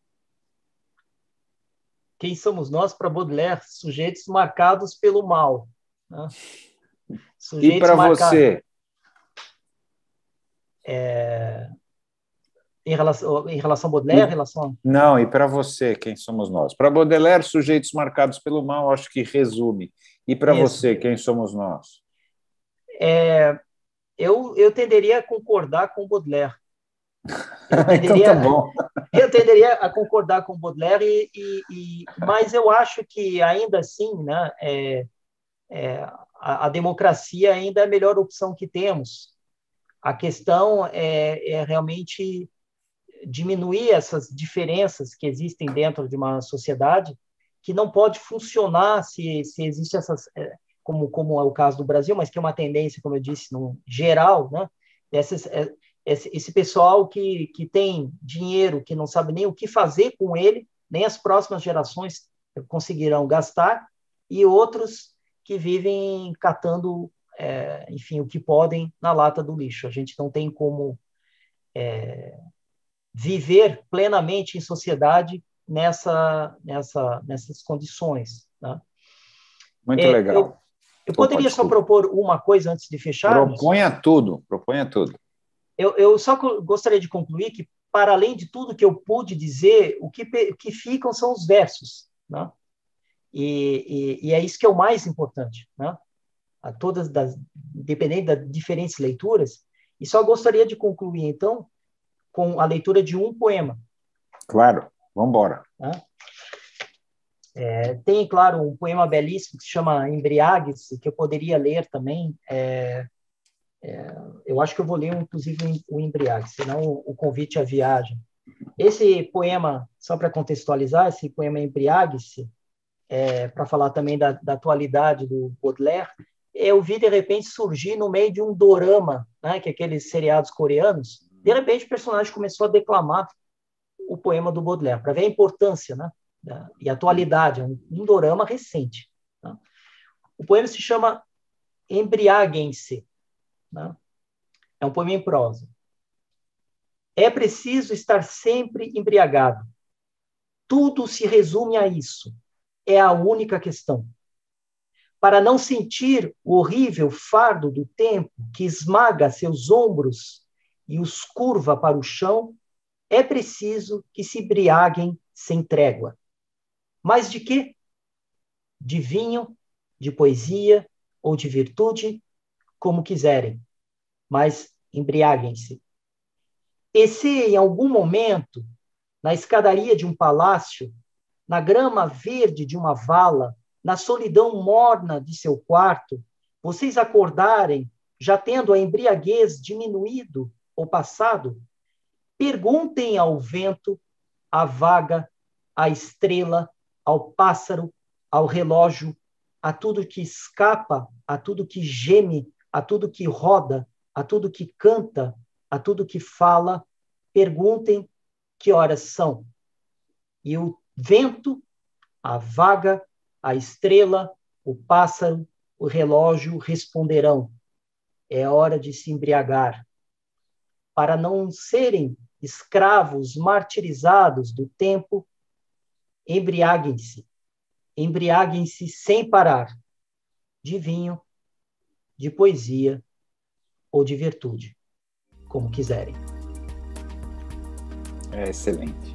Quem somos nós para Baudelaire? Sujeitos marcados pelo mal. Né? Sujeitos e para você? É... Em, relação, em relação a Baudelaire? E, em relação a... Não, e para você, quem somos nós? Para Baudelaire, sujeitos marcados pelo mal, acho que resume. E para você, quem somos nós? É... Eu, eu tenderia a concordar com Baudelaire. Eu tenderia, então tá bom. Eu tenderia a concordar com Baudelaire, e, e, e, mas eu acho que, ainda assim, né, é, é, a, a democracia ainda é a melhor opção que temos. A questão é, é realmente diminuir essas diferenças que existem dentro de uma sociedade, que não pode funcionar se, se existe essas, como, como é o caso do Brasil, mas que é uma tendência, como eu disse, no geral, né, dessas... Esse, esse pessoal que, que tem dinheiro, que não sabe nem o que fazer com ele, nem as próximas gerações conseguirão gastar, e outros que vivem catando, é, enfim, o que podem na lata do lixo. A gente não tem como é, viver plenamente em sociedade nessa, nessa, nessas condições. Né? Muito é, legal. Eu, eu poderia Opa, só propor uma coisa antes de fechar? Proponha tudo, proponha tudo. eu, eu só gostaria de concluir que, para além de tudo que eu pude dizer, o que, o que ficam são os versos, né? E, e, e é isso que é o mais importante, né? A todas das, dependendo das diferentes leituras. E só gostaria de concluir, então, com a leitura de um poema. Claro, vamos embora. Né? É, tem, claro, um poema belíssimo que se chama Embriague-se, que eu poderia ler também. É, é, eu acho que eu vou ler, inclusive, o Embriague-se, senão o, o convite à viagem. Esse poema, só para contextualizar, esse poema Embriague-se, é, para falar também da, da atualidade do Baudelaire, eu vi, de repente, surgir no meio de um dorama, né, que é aqueles seriados coreanos. De repente, o personagem começou a declamar o poema do Baudelaire, para ver a importância, né, da, e a atualidade, um, um dorama recente. Né? O poema se chama Embriaguem-se. Né? É um poema em prosa. É preciso estar sempre embriagado. Tudo se resume a isso. É a única questão. Para não sentir o horrível fardo do tempo que esmaga seus ombros e os curva para o chão, é preciso que se embriaguem sem trégua. Mas de quê? De vinho, de poesia ou de virtude, como quiserem. Mas embriaguem-se. E se em algum momento, na escadaria de um palácio, na grama verde de uma vala, na solidão morna de seu quarto, vocês acordarem, já tendo a embriaguez diminuído ou passado, perguntem ao vento, à vaga, à estrela, ao pássaro, ao relógio, a tudo que escapa, a tudo que geme, a tudo que roda, a tudo que canta, a tudo que fala, perguntem que horas são. E o vento, a vaga, a estrela, o pássaro, o relógio responderão. É hora de se embriagar. Para não serem escravos martirizados do tempo, embriaguem-se. Embriaguem-se sem parar. De vinho, de poesia ou de virtude, como quiserem. É excelente.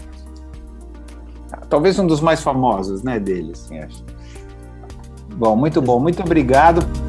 Talvez um dos mais famosos, né, deles, assim, acho. Bom, muito bom. Muito obrigado.